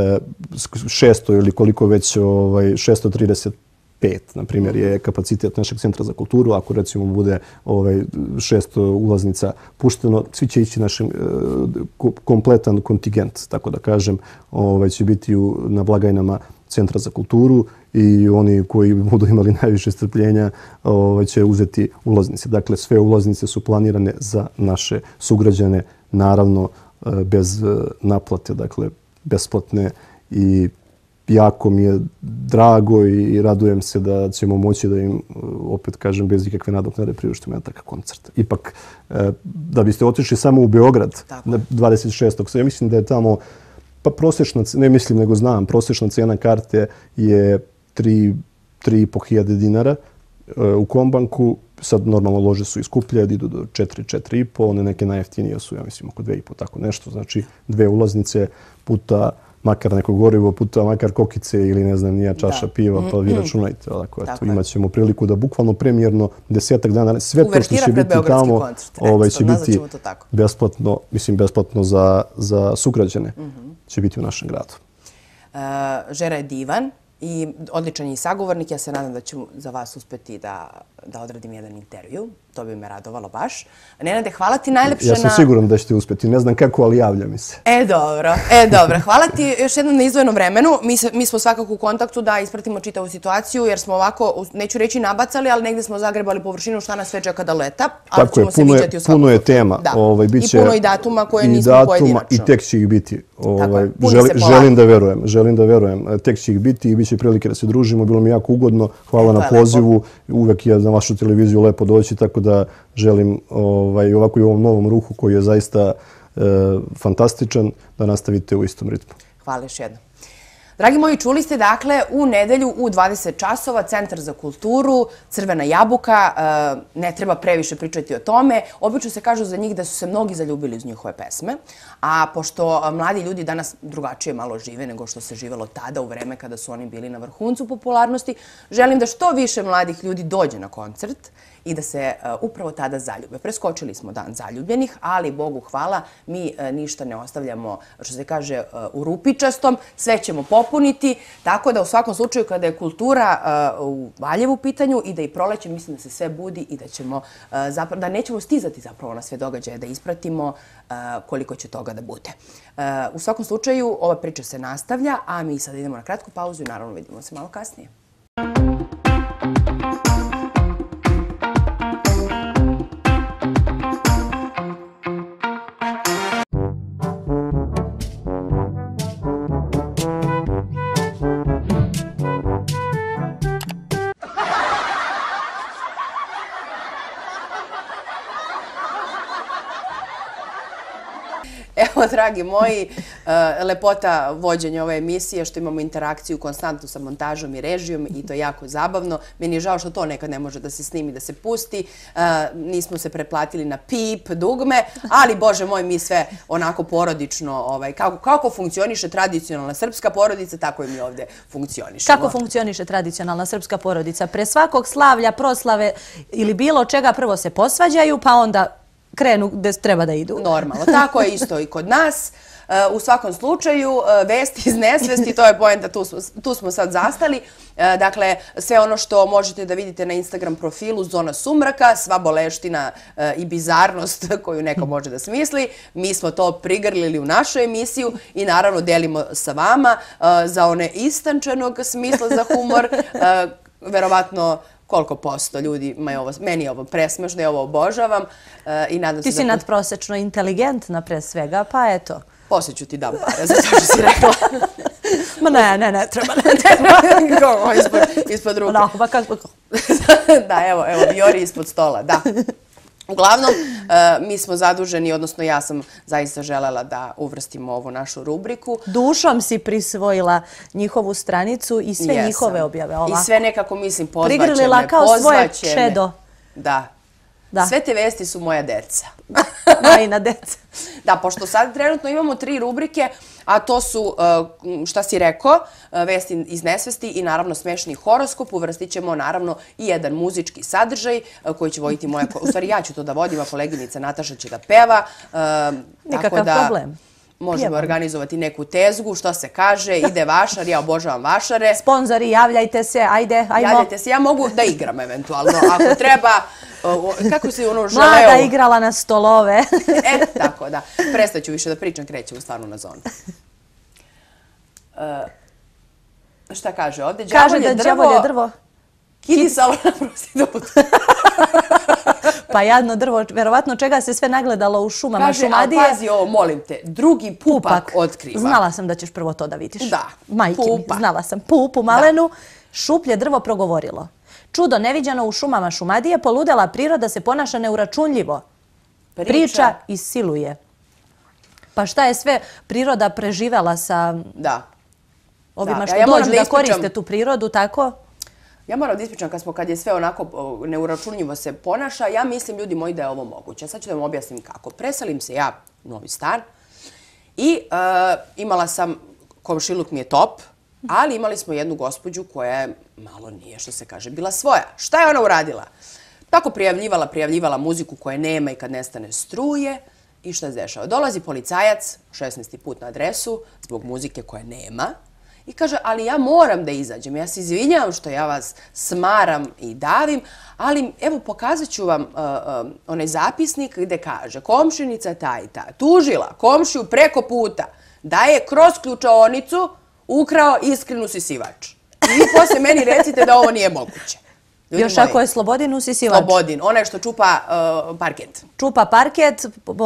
Speaker 3: šesto ili koliko već, ovaj, šesto trideset pet, na primjer, je kapacitet našeg Centra za kulturu. Ako recimo bude ovaj, šesto ulaznica pušteno, svi će ići našim kompletan kontingent, tako da kažem, ovaj, će biti u, na blagajnama Centra za kulturu i oni koji budu imali najviše strpljenja ovaj, će uzeti ulaznice. Dakle, sve ulaznice su planirane za naše sugrađane, naravno bez naplate, dakle, besplatne i jako mi je drago i radujem se da ćemo moći da im, opet kažem, bez ikakve nadoknade priuštimo jedan takav koncert. Ipak, da biste otišli samo u Beograd na dvadeset šestog Ja mislim da je tamo, pa prosječna, ne mislim nego znam, prosječna cena karte je tri i po hiljade dinara u Kombanku. Sad normalno lože su i skuplje, idu do četiri, četiri i po, one neke najjeftinije su, ja mislim, oko dve i po, tako nešto. Znači, dve ulaznice puta makar neko gorivo, puta makar kokice ili ne znam, nija čaša piva, pa vi računajte. Imat ćemo priliku da bukvalno premijerno desetak dana, sve to što će biti tamo, će biti besplatno, mislim, besplatno za sugrađane, će biti u našem gradu.
Speaker 1: Žera je divan i odličan je i sagovornik. Ja se nadam da ću za vas uspeti da odradim jedan intervju. To bi me radovalo baš. Nenade, hvala ti najlepše na...
Speaker 3: Ja sam siguran da ćete uspeti. Ne znam kako, ali javlja mi se.
Speaker 1: E, dobro. E, dobro. Hvala ti još jednom na izdvojenom vremenu. Mi smo svakako u kontaktu da ispratimo čitavu situaciju, jer smo ovako, neću reći nabacali, ali negdje smo zagrebali površinu šta nas sve čeka da leta.
Speaker 3: Tako je, puno je tema.
Speaker 1: I puno i datuma koje nismo pojedinačno.
Speaker 3: I tek će ih biti. Želim da verujem. Želim da verujem. Tek će ih biti i bit će prilike da se družimo. Bilo mi jako ugodno. Hvala na pozivu. Uvek je na vašu televiziju lepo doći, tako da želim ovako i u ovom novom ruhu koji je zaista fantastičan da nastavite u istom ritmu.
Speaker 1: Hvala još jednom. Dragi moji, čuli ste dakle u nedelju u dvadeset časova Centar za kulturu, Crvena jabuka, ne treba previše pričati o tome. Obično se kažu za njih da su se mnogi zaljubili uz njihove pesme, a pošto mladi ljudi danas drugačije malo žive nego što se živelo tada u vreme kada su oni bili na vrhuncu popularnosti, želim da što više mladih ljudi dođe na koncert i da se upravo tada zaljube. Preskočili smo dan zaljubljenih, ali Bogu hvala, mi ništa ne ostavljamo, što se kaže, u rupičastom, sve ćemo popuniti, tako da u svakom slučaju kada je kultura u Valjevu pitanju i da i proleće, mislim da se sve budi i da ćemo, da nećemo stizati zapravo na sve događaje, da ispratimo koliko će toga da bude. U svakom slučaju, ova priča se nastavlja, a mi sad idemo na kratku pauzu i naravno vidimo se malo kasnije. Evo, dragi moji, lepota vođenja ove emisije, što imamo interakciju konstantnu sa montažom i režijom i to je jako zabavno. Meni je žao što to nekad ne može da se snimi, da se pusti. Nismo se pretplatili na pip, dugme, ali, Bože moj, mi sve onako porodično, kako funkcioniše tradicionalna srpska porodica, tako i mi ovdje funkcionišemo.
Speaker 2: Kako funkcioniše tradicionalna srpska porodica? Pre svakog slavlja, proslave ili bilo čega prvo se posvađaju, pa onda krenu gde treba da idu.
Speaker 1: Normalno. Tako je isto i kod nas. U svakom slučaju, vesti iz nesvesti, to je poenta, tu smo sad zastali. Dakle, sve ono što možete da vidite na Instagram profilu Zona sumraka, sva boleština i bizarnost koju neko može da smisli, mi smo to prigrlili u našu emisiju i naravno delimo sa vama za one istančenog smisla za humor. Verovatno koliko posto ljudi, meni je ovo presmešno, ja ovo obožavam.
Speaker 2: Ti si nadprosečno inteligentna pre svega, pa eto.
Speaker 1: Poslije ću ti dam pare, zato što si rekla.
Speaker 2: Ma ne, ne, ne treba.
Speaker 1: Kako, ispod ruke.
Speaker 2: Pa kako?
Speaker 1: Da, evo, evo, Viori ispod stola, da. Uglavnom, mi smo zaduženi, odnosno ja sam zaista želela da uvrstimo ovu našu rubriku.
Speaker 2: Dušom si prisvojila njihovu stranicu i sve njihove objave.
Speaker 1: I sve nekako, mislim, pozvaće me.
Speaker 2: Prigrilila kao svoje čedo.
Speaker 1: Da. Sve te vesti su moja deca.
Speaker 2: Majina deca.
Speaker 1: Da, pošto sad trenutno imamo tri rubrike, a to su, šta si rekao, vesti iz nesvesti i naravno smešni horoskop. Uvrstit ćemo naravno i jedan muzički sadržaj koji će voditi moja... U stvari, ja ću to da vodim, a koleginica Nataša će da peva.
Speaker 2: Nikakav problem.
Speaker 1: Možemo organizovati neku tezgu, što se kaže, ide vašar, ja obožavam vašare.
Speaker 2: Sponzori, javljajte se, ajde, ajmo.
Speaker 1: Javljajte se, ja mogu da igram eventualno, ako treba. Kako si ono želeo?
Speaker 2: Mlada igrala na stolove.
Speaker 1: E, tako da. Prestaću više da pričam, krećemo stvarno na zonu. Šta kaže ovdje?
Speaker 2: Kaže da đavolje drvo.
Speaker 1: Kidisalo na prostitutu.
Speaker 2: Pa jadno drvo, verovatno čega se sve nagledalo u šumama Šumadije.
Speaker 1: Kaže, a pazi ovo, molim te, drugi pupak otkriva.
Speaker 2: Znala sam da ćeš prvo to da vidiš.
Speaker 1: Da,
Speaker 2: Majke mi, znala sam. Pupu malenu, šuplje drvo progovorilo. Čudo neviđeno u šumama Šumadije, poludela priroda se ponaša neuračunljivo. Priča isiluje. Pa šta je sve priroda preživela sa ovima što dođu da koriste tu prirodu, tako?
Speaker 1: Ja moram da ispričam kad smo, kad je sve onako neuračunljivo se ponaša, ja mislim, ljudi moji, da je ovo moguće. Sad ću da vam objasnim kako. Preselim se ja u novi stan i imala sam, komšiluk mi je top, ali imali smo jednu gospođu koja je malo nije, što se kaže, bila svoja. Šta je ona uradila? Tako prijavljivala, prijavljivala muziku koje nema i kad nestane struje. I šta se dešava? Dolazi policajac, šesnaesti put na adresu, zbog muzike koje nema. I kaže, ali ja moram da izađem. Ja se izvinjavam što ja vas smaram i davim, ali evo pokazat ću vam onaj zapisnik gde kaže komšinica ta i ta tužila komšiju preko puta da je kroz ključaonicu ukrao iskrenu sisivač. I vi posle meni recite da ovo nije moguće.
Speaker 2: Još ako je Slobodin usisivač.
Speaker 1: Slobodin, onaj što čupa parket.
Speaker 2: Čupa parket,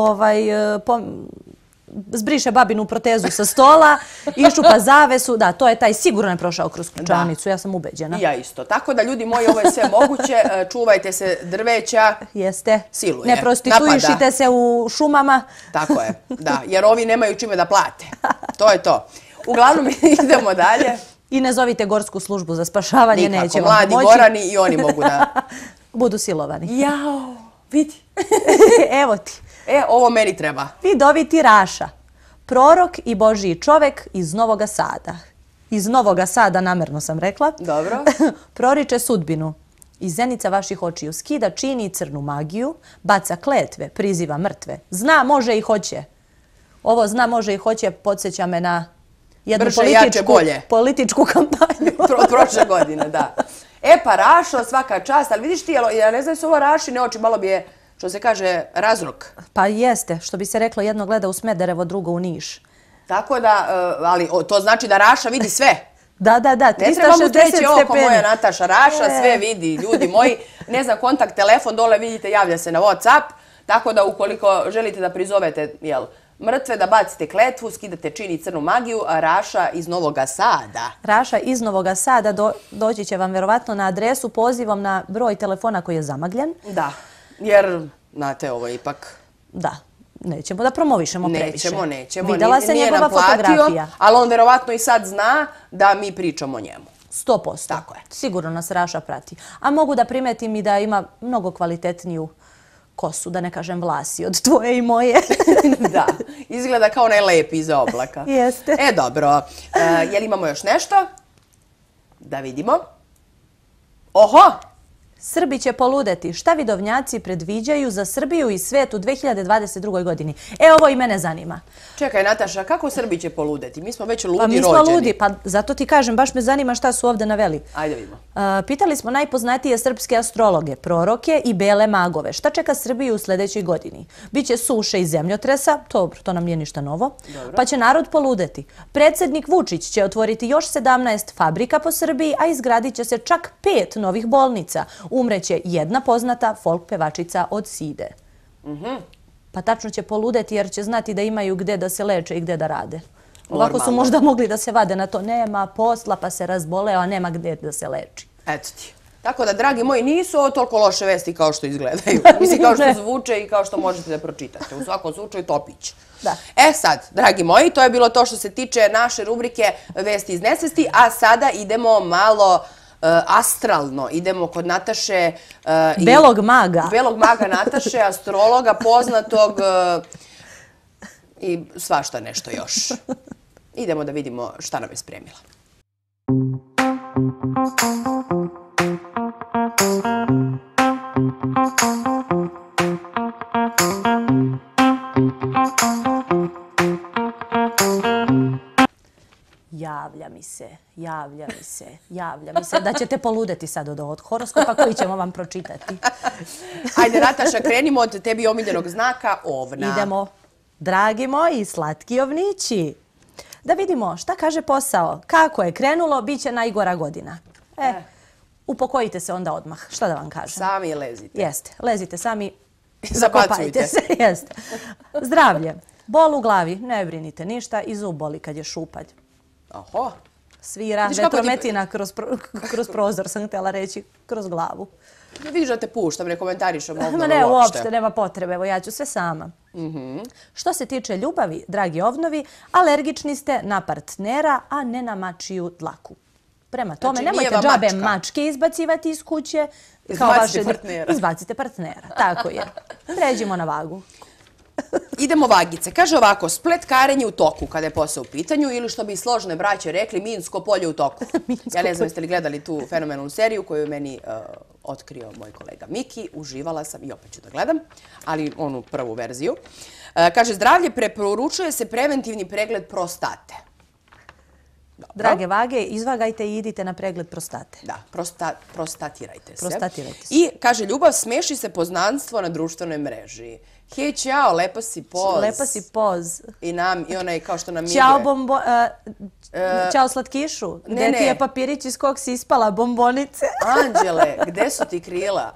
Speaker 2: zbriše babinu protezu sa stola, iščupa zavesu. Da, to je taj, sigurno je prošao kroz ključanicu, ja sam ubeđena.
Speaker 1: I ja isto. Tako da, ljudi moji, ovo je sve moguće. Čuvajte se drveća.
Speaker 2: Jeste.
Speaker 1: Siluje.
Speaker 2: Ne prostituišite se u šumama.
Speaker 1: Tako je, da. Jer ovi nemaju čime da plate. To je to. Uglavnom, idemo dalje.
Speaker 2: I ne zovite Gorsku službu za spašavanje, neće vam pomoći.
Speaker 1: Nikako, mladi gorani i oni mogu da...
Speaker 2: budu silovani.
Speaker 1: Jao, vidi.
Speaker 2: Evo ti.
Speaker 1: E, ovo meni treba.
Speaker 2: Vidoviti Raša, prorok i Božji čovek iz Novoga Sada. Iz Novoga Sada, namerno sam rekla.
Speaker 1: Dobro.
Speaker 2: Proriče sudbinu. Iz zenica vaših očiju skida, čini crnu magiju, baca kletve, priziva mrtve. Zna, može i hoće. Ovo zna, može i hoće, podsjeća me na jednu političku kampanju.
Speaker 1: Od prošle godine, da. E pa Rašo, svaka čast, ali vidiš ti, ja ne znam su ovo Rašine oči, malo bi je, što se kaže, razrok.
Speaker 2: Pa jeste, što bi se reklo, jedno gleda u Smederevo, drugo u Niš.
Speaker 1: Tako da, ali to znači da Raša vidi sve.
Speaker 2: Da, da, da,
Speaker 1: ne treba mu treći oko moja Nataša. Raša sve vidi, ljudi moji. Ne znam, kontakt, telefon, dole vidite, javlja se na WhatsApp. Tako da ukoliko želite da prizovete, jel, mrtve, da bacite kletvu, skidate čin i crnu magiju, a Raša iz Novoga Sada.
Speaker 2: Raša iz Novoga Sada doći će vam verovatno na adresu pozivom na broj telefona koji je zamagljen.
Speaker 1: Da, jer, znate, ovo je ipak...
Speaker 2: Da, nećemo da promovišemo previše.
Speaker 1: Nećemo, nećemo.
Speaker 2: Videla se njegova fotografija.
Speaker 1: Ali on verovatno i sad zna da mi pričamo o njemu.
Speaker 2: Sto posto.
Speaker 1: Tako je.
Speaker 2: Sigurno nas Raša prati. A mogu da primetim i da ima mnogo kvalitetniju kosu, da ne kažem vlasi od tvoje i moje.
Speaker 1: Da, izgleda kao onaj lepi iza oblaka.
Speaker 2: Jeste.
Speaker 1: E, dobro. Jel imamo još nešto? Da vidimo. Oho!
Speaker 2: Srbi će poludeti. Šta vidovnjaci predviđaju za Srbiju i svet u dve hiljade dvadeset drugoj godini? E, ovo i mene zanima.
Speaker 1: Čekaj, Nataša, kako Srbi će poludeti? Mi smo već ludi rođeni.
Speaker 2: Pa mi smo ludi, pa zato ti kažem, baš me zanima šta su ovde naveli.
Speaker 1: Ajde vidimo.
Speaker 2: Pitali smo najpoznatije srpske astrologe, proroke i bele magove. Šta čeka Srbiju u sljedećoj godini? Biće suše i zemljotresa, dobro, to nam nije ništa novo, pa će narod poludeti. Predsjednik Vučić će otvoriti još sedamnaest fabrika po Srbiji, a izgradit će se čak pet novih bolnica. Umreće jedna poznata folk pevačica od Side. Pa tačno će poludeti jer će znati da imaju gde da se leče i gde da rade. Ovako su možda mogli da se vade na to. Nema posla pa se razboleo, a nema gde da se leči.
Speaker 1: Eto ti. Tako da, dragi moji, nisu ovo toliko loše vesti kao što izgledaju. Mislim, kao što zvuče i kao što možete da pročitate. U svakom slučaju topić. E sad, dragi moji, to je bilo to što se tiče naše rubrike Vesti iz nesvesti, a sada idemo malo... astralno. Idemo kod Nataše...
Speaker 2: Belog maga.
Speaker 1: Belog maga Nataše, astrologa, poznatog i svašta nešto još. Idemo da vidimo šta nam je spremila.
Speaker 2: Javlja mi se, javlja mi se, javlja mi se da ćete poludeti sad od ovog horoskopa koji ćemo vam pročitati.
Speaker 1: Ajde, Nataša, krenimo od tebi omiljenog znaka Ovna.
Speaker 2: Idemo, dragi moji slatki ovnići. Da vidimo šta kaže posao. Kako je krenulo, bit će najgora godina. E, upokojite se onda odmah. Šta da vam kažem?
Speaker 1: Sami lezite.
Speaker 2: Jeste, lezite sami, zakopajte se. Jeste. Zdravlje. Bol u glavi, ne brinite ništa i zub boli kad je šupalj.
Speaker 1: Oho.
Speaker 2: Svira vetrometina kroz prozor, sam htjela reći, kroz glavu.
Speaker 1: Vidiš da te puštam, ne komentarišem ovdje uopšte.
Speaker 2: Ne, uopšte, nema potrebe, evo ja ću sve sama. Što se tiče ljubavi, dragi ovnovi, alergični ste na partnera, a ne na mačiju dlaku. Prema tome,
Speaker 1: Znači,
Speaker 2: nemojte
Speaker 1: Mijeva
Speaker 2: džabe
Speaker 1: mačka.
Speaker 2: mačke izbacivati iz kuće.
Speaker 1: Izbacite partnera.
Speaker 2: Izbacite partnera, tako je. Pređimo na vagu.
Speaker 1: Idemo vagice. Kaže ovako, spletkarenje u toku kada je posao u pitanju ili što bi složne braće rekli, Minsko polje u toku. Ja ne znam jeste li gledali tu fenomenalnu seriju koju je meni uh, otkrio moj kolega Miki. Uživala sam i opet ću da gledam, ali onu prvu verziju. Uh, kaže, zdravlje preporučuje se preventivni pregled prostate. Dobro.
Speaker 2: Drage vage, izvagajte i idite na pregled prostate.
Speaker 1: Da, prosta, prostatirajte se.
Speaker 2: Prostatirajte se.
Speaker 1: I kaže, ljubav, smeši se poznanstvo na društvenoj mreži. Hej, ćao, lepa si poz.
Speaker 2: Lepa si poz.
Speaker 1: I nam, i onaj kao što nam ide.
Speaker 2: Ćao, bombo... Uh, Ćao, slatkišu. Gde
Speaker 1: ne,
Speaker 2: ti je
Speaker 1: ne.
Speaker 2: papirić iz kog si ispala bombonice?
Speaker 1: Anđele, gde su ti krila?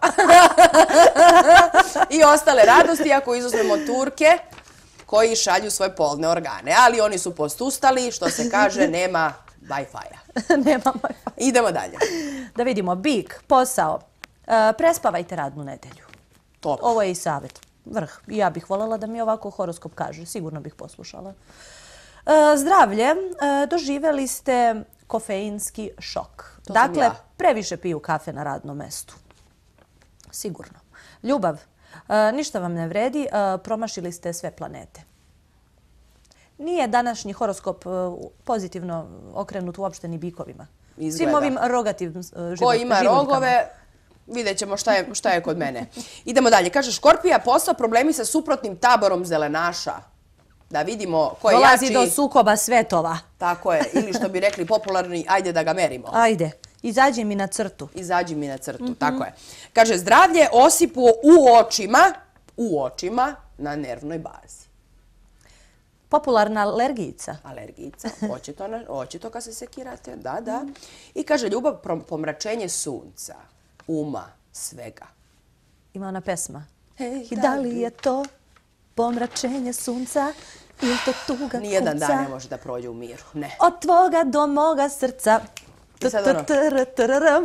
Speaker 1: I ostale radosti ako izuzmemo Turke koji šalju svoje polne organe. Ali oni su postustali, što se kaže, nema Wi-Fi-a.
Speaker 2: Nema Wi-Fi.
Speaker 1: Idemo dalje.
Speaker 2: Da vidimo, bik, posao. Uh, prespavajte radnu nedelju.
Speaker 1: Top.
Speaker 2: Ovo je i savjet. Vrh. I ja bih voljela da mi ovako horoskop kaže. Sigurno bih poslušala. Uh, zdravlje. Uh, doživjeli ste kofeinski šok.
Speaker 1: To sam
Speaker 2: dakle,
Speaker 1: ja.
Speaker 2: previše piju kafe na radnom mestu. Sigurno. Ljubav. Uh, ništa vam ne vredi. Uh, promašili ste sve planete. Nije današnji horoskop uh, pozitivno okrenut uopšte ni bikovima.
Speaker 1: Izgleda.
Speaker 2: Svim ovim rogativim uh, život,
Speaker 1: Ko ima
Speaker 2: živuljkama.
Speaker 1: rogove, vidjet ćemo šta je, šta je kod mene. Idemo dalje. Kaže, Škorpija, posao, problemi sa suprotnim taborom zelenaša. Da vidimo ko je
Speaker 2: Dolazi
Speaker 1: jači.
Speaker 2: do sukoba svetova.
Speaker 1: Tako je. Ili što bi rekli popularni, ajde da ga merimo.
Speaker 2: Ajde, izađi mi na crtu.
Speaker 1: Izađi mi na crtu, tako je. Kaže, zdravlje osipuo u očima, u očima na nervnoj bazi.
Speaker 2: Popularna alergijica.
Speaker 1: Alergijica, očito, na- očito kad se sekirate, da, da. I kaže, ljubav, prom- pomračenje sunca, uma, svega.
Speaker 2: Ima ona pesma.
Speaker 1: Hej,
Speaker 2: I da li je to pomračenje sunca ili to tuga
Speaker 1: Nijedan
Speaker 2: kuca?
Speaker 1: dan ne može da prođe u miru, ne.
Speaker 2: Od tvoga do moga srca.
Speaker 1: I sad ono.
Speaker 2: T-t-t-r-t-r-r.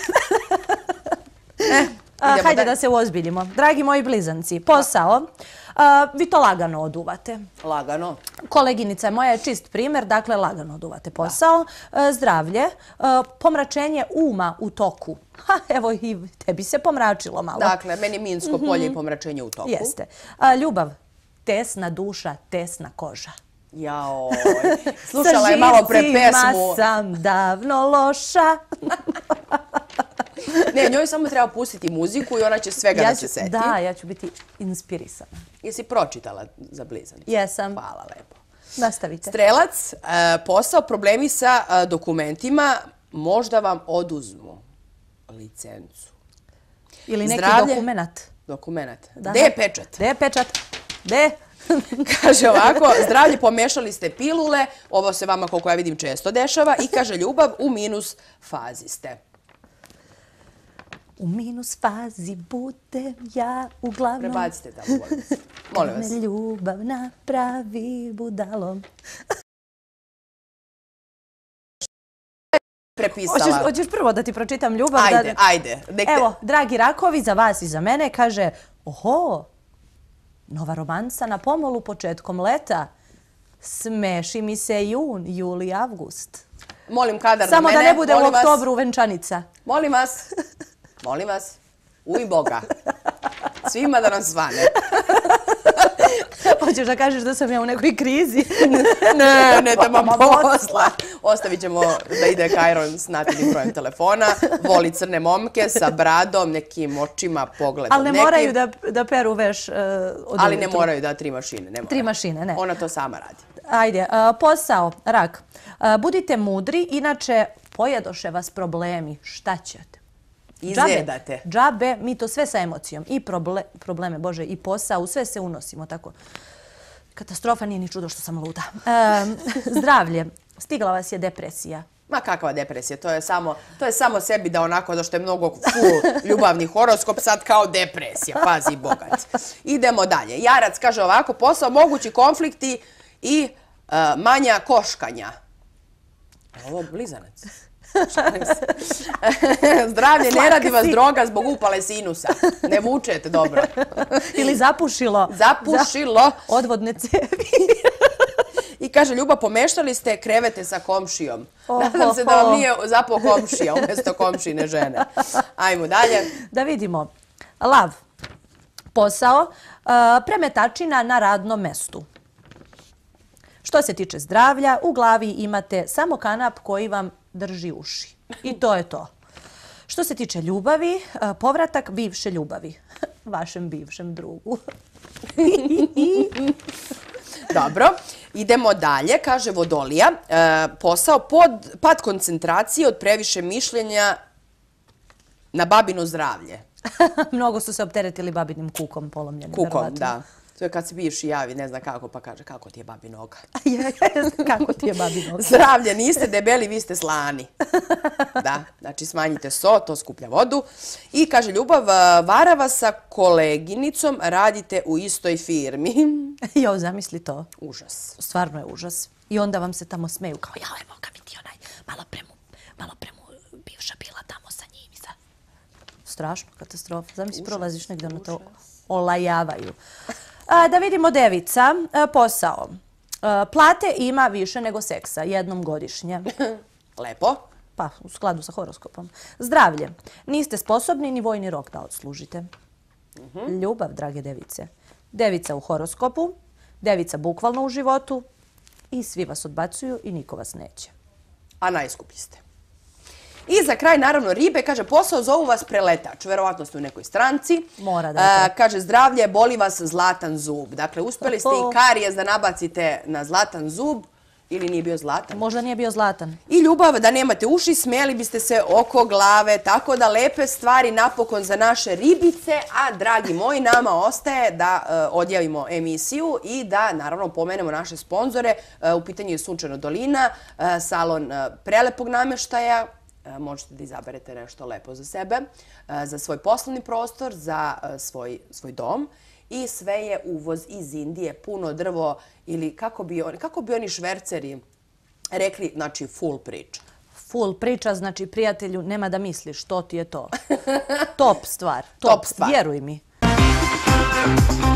Speaker 2: A,
Speaker 1: idemo
Speaker 2: Hajde
Speaker 1: dalje.
Speaker 2: da se uozbiljimo. Dragi moji blizanci, posao. A, vi to lagano oduvate.
Speaker 1: Lagano.
Speaker 2: Koleginica moja je čist primjer, dakle lagano oduvate posao. E, Zdravlje, e, pomračenje uma u toku. Ha, evo i tebi se pomračilo malo.
Speaker 1: Dakle, meni Minsko polje i pomračenje u toku.
Speaker 2: Jeste. A, Ljubav, tesna duša, tesna koža.
Speaker 1: Jaoj, slušala je malo pre
Speaker 2: Sa živcima
Speaker 1: pesmu.
Speaker 2: sam davno loša.
Speaker 1: Ne, njoj samo treba pustiti muziku i ona će svega da
Speaker 2: ću-
Speaker 1: se seti.
Speaker 2: Da, ja ću biti inspirisana.
Speaker 1: Jesi pročitala za blizance?
Speaker 2: Jesam.
Speaker 1: Hvala lepo.
Speaker 2: Nastavite.
Speaker 1: Strelac, e, posao, problemi sa e, dokumentima, možda vam oduzmu licencu.
Speaker 2: Ili neki
Speaker 1: Zdravlje.
Speaker 2: dokumenat.
Speaker 1: Dokumenat.
Speaker 2: Da.
Speaker 1: Gde je pečat?
Speaker 2: Gde je pečat? Gde?
Speaker 1: Kaže ovako, zdravlje, pomešali ste pilule, ovo se vama koliko ja vidim često dešava i kaže ljubav, u minus fazi ste.
Speaker 2: U minus fazi budem ja uglavnom.
Speaker 1: Prebacite tamo, molim vas. Molim vas.
Speaker 2: Me ljubav napravi budalom.
Speaker 1: Prepisala.
Speaker 2: Hoćeš, hoćeš prvo da ti pročitam ljubav?
Speaker 1: Ajde,
Speaker 2: da...
Speaker 1: ajde. Nek te-
Speaker 2: Evo, dragi rakovi, za vas i za mene, kaže, oho, nova romansa na pomolu početkom leta. Smeši mi se jun, juli, avgust.
Speaker 1: Molim kadar
Speaker 2: Samo
Speaker 1: na
Speaker 2: da
Speaker 1: mene.
Speaker 2: ne bude u
Speaker 1: molim vas.
Speaker 2: oktobru venčanica.
Speaker 1: Molim vas. Molim vas. Uj Boga. Svima da nam svane.
Speaker 2: Hoćeš da kažeš da sam ja u nekoj krizi?
Speaker 1: Ne, ne tamo posla. Ostavit ćemo da ide Kajron s natinim brojem telefona. Voli crne momke sa bradom, nekim očima, pogledom.
Speaker 2: Ali ne
Speaker 1: nekim.
Speaker 2: moraju da, da peru veš uh, od
Speaker 1: Ali ne
Speaker 2: ujutru.
Speaker 1: moraju da tri mašine. Ne
Speaker 2: Tri
Speaker 1: moraju.
Speaker 2: mašine, ne.
Speaker 1: Ona to sama radi.
Speaker 2: Ajde, uh, posao, rak. Uh, budite mudri, inače pojedoše vas problemi. Šta ćete?
Speaker 1: Izjedate.
Speaker 2: Džabe, mi to sve sa emocijom. I proble, probleme, Bože, i posao, sve se unosimo tako. Katastrofa, nije ni čudo što sam luda. Um, zdravlje, stigla vas je depresija.
Speaker 1: Ma kakva depresija, to je samo, to je samo sebi da onako, da što je mnogo full ljubavni horoskop, sad kao depresija, pazi bogat. Idemo dalje. Jarac kaže ovako, posao, mogući konflikti i uh, manja koškanja. Ovo blizanac. Šalim se. Zdravlje, ne radi vas droga zbog upale sinusa. Ne vučete dobro.
Speaker 2: Ili zapušilo.
Speaker 1: Zapušilo.
Speaker 2: Odvodne cevi.
Speaker 1: I kaže, Ljubav, pomešali ste krevete sa komšijom. Nadam se da vam nije zapao komšija umjesto komšine žene. Ajmo dalje.
Speaker 2: Da vidimo. Lav. Posao. Premetačina na radnom mestu. Što se tiče zdravlja, u glavi imate samo kanap koji vam drži uši. I to je to. Što se tiče ljubavi, povratak bivše ljubavi. Vašem bivšem drugu.
Speaker 1: Dobro, idemo dalje. Kaže Vodolija, posao pad koncentracije od previše mišljenja na babino zdravlje.
Speaker 2: Mnogo su se opteretili babinim kukom polomljenim.
Speaker 1: Kukom, da. To je kad se bivši javi, ne zna kako, pa kaže kako ti je babi noga.
Speaker 2: Kako ti je babi noga.
Speaker 1: Zdravlje, niste debeli, vi ste slani. Da, znači smanjite so, to skuplja vodu. I kaže Ljubav, varava sa koleginicom, radite u istoj firmi.
Speaker 2: Jo, zamisli to.
Speaker 1: Užas.
Speaker 2: Stvarno je užas. I onda vam se tamo smeju kao, ja, evo ga mi ti onaj, malo premu, malo premu bivša bila tamo sa njim. Strašno, katastrofa. Zamisli, prolaziš negdje na to, olajavaju. Da vidimo devica. Posao. Plate ima više nego seksa, jednom godišnje.
Speaker 1: Lepo.
Speaker 2: Pa, u skladu sa horoskopom. Zdravlje. Niste sposobni ni vojni rok da odslužite. Ljubav, drage device. Devica u horoskopu, devica bukvalno u životu i svi vas odbacuju i niko vas neće.
Speaker 1: A najskuplji ste. I za kraj, naravno, ribe, kaže, posao zovu vas preletač. Verovatno ste u nekoj stranci.
Speaker 2: Mora da je.
Speaker 1: Kaže, zdravlje, boli vas zlatan zub. Dakle, uspeli ste i karijes da nabacite na zlatan zub ili nije bio zlatan.
Speaker 2: Možda nije bio zlatan.
Speaker 1: I ljubav, da nemate uši, smijeli biste se oko glave. Tako da lepe stvari napokon za naše ribice. A, dragi moji, nama ostaje da odjavimo emisiju i da, naravno, pomenemo naše sponzore. U pitanju je Sunčana dolina, salon prelepog namještaja. Možete da izaberete nešto lepo za sebe, za svoj poslovni prostor, za svoj, svoj dom. I sve je uvoz iz Indije, puno drvo ili kako bi oni, kako bi oni šverceri rekli, znači full priča.
Speaker 2: Full priča, znači prijatelju, nema da misliš, to ti je to. Top stvar.
Speaker 1: Top stvar.
Speaker 2: Vjeruj mi.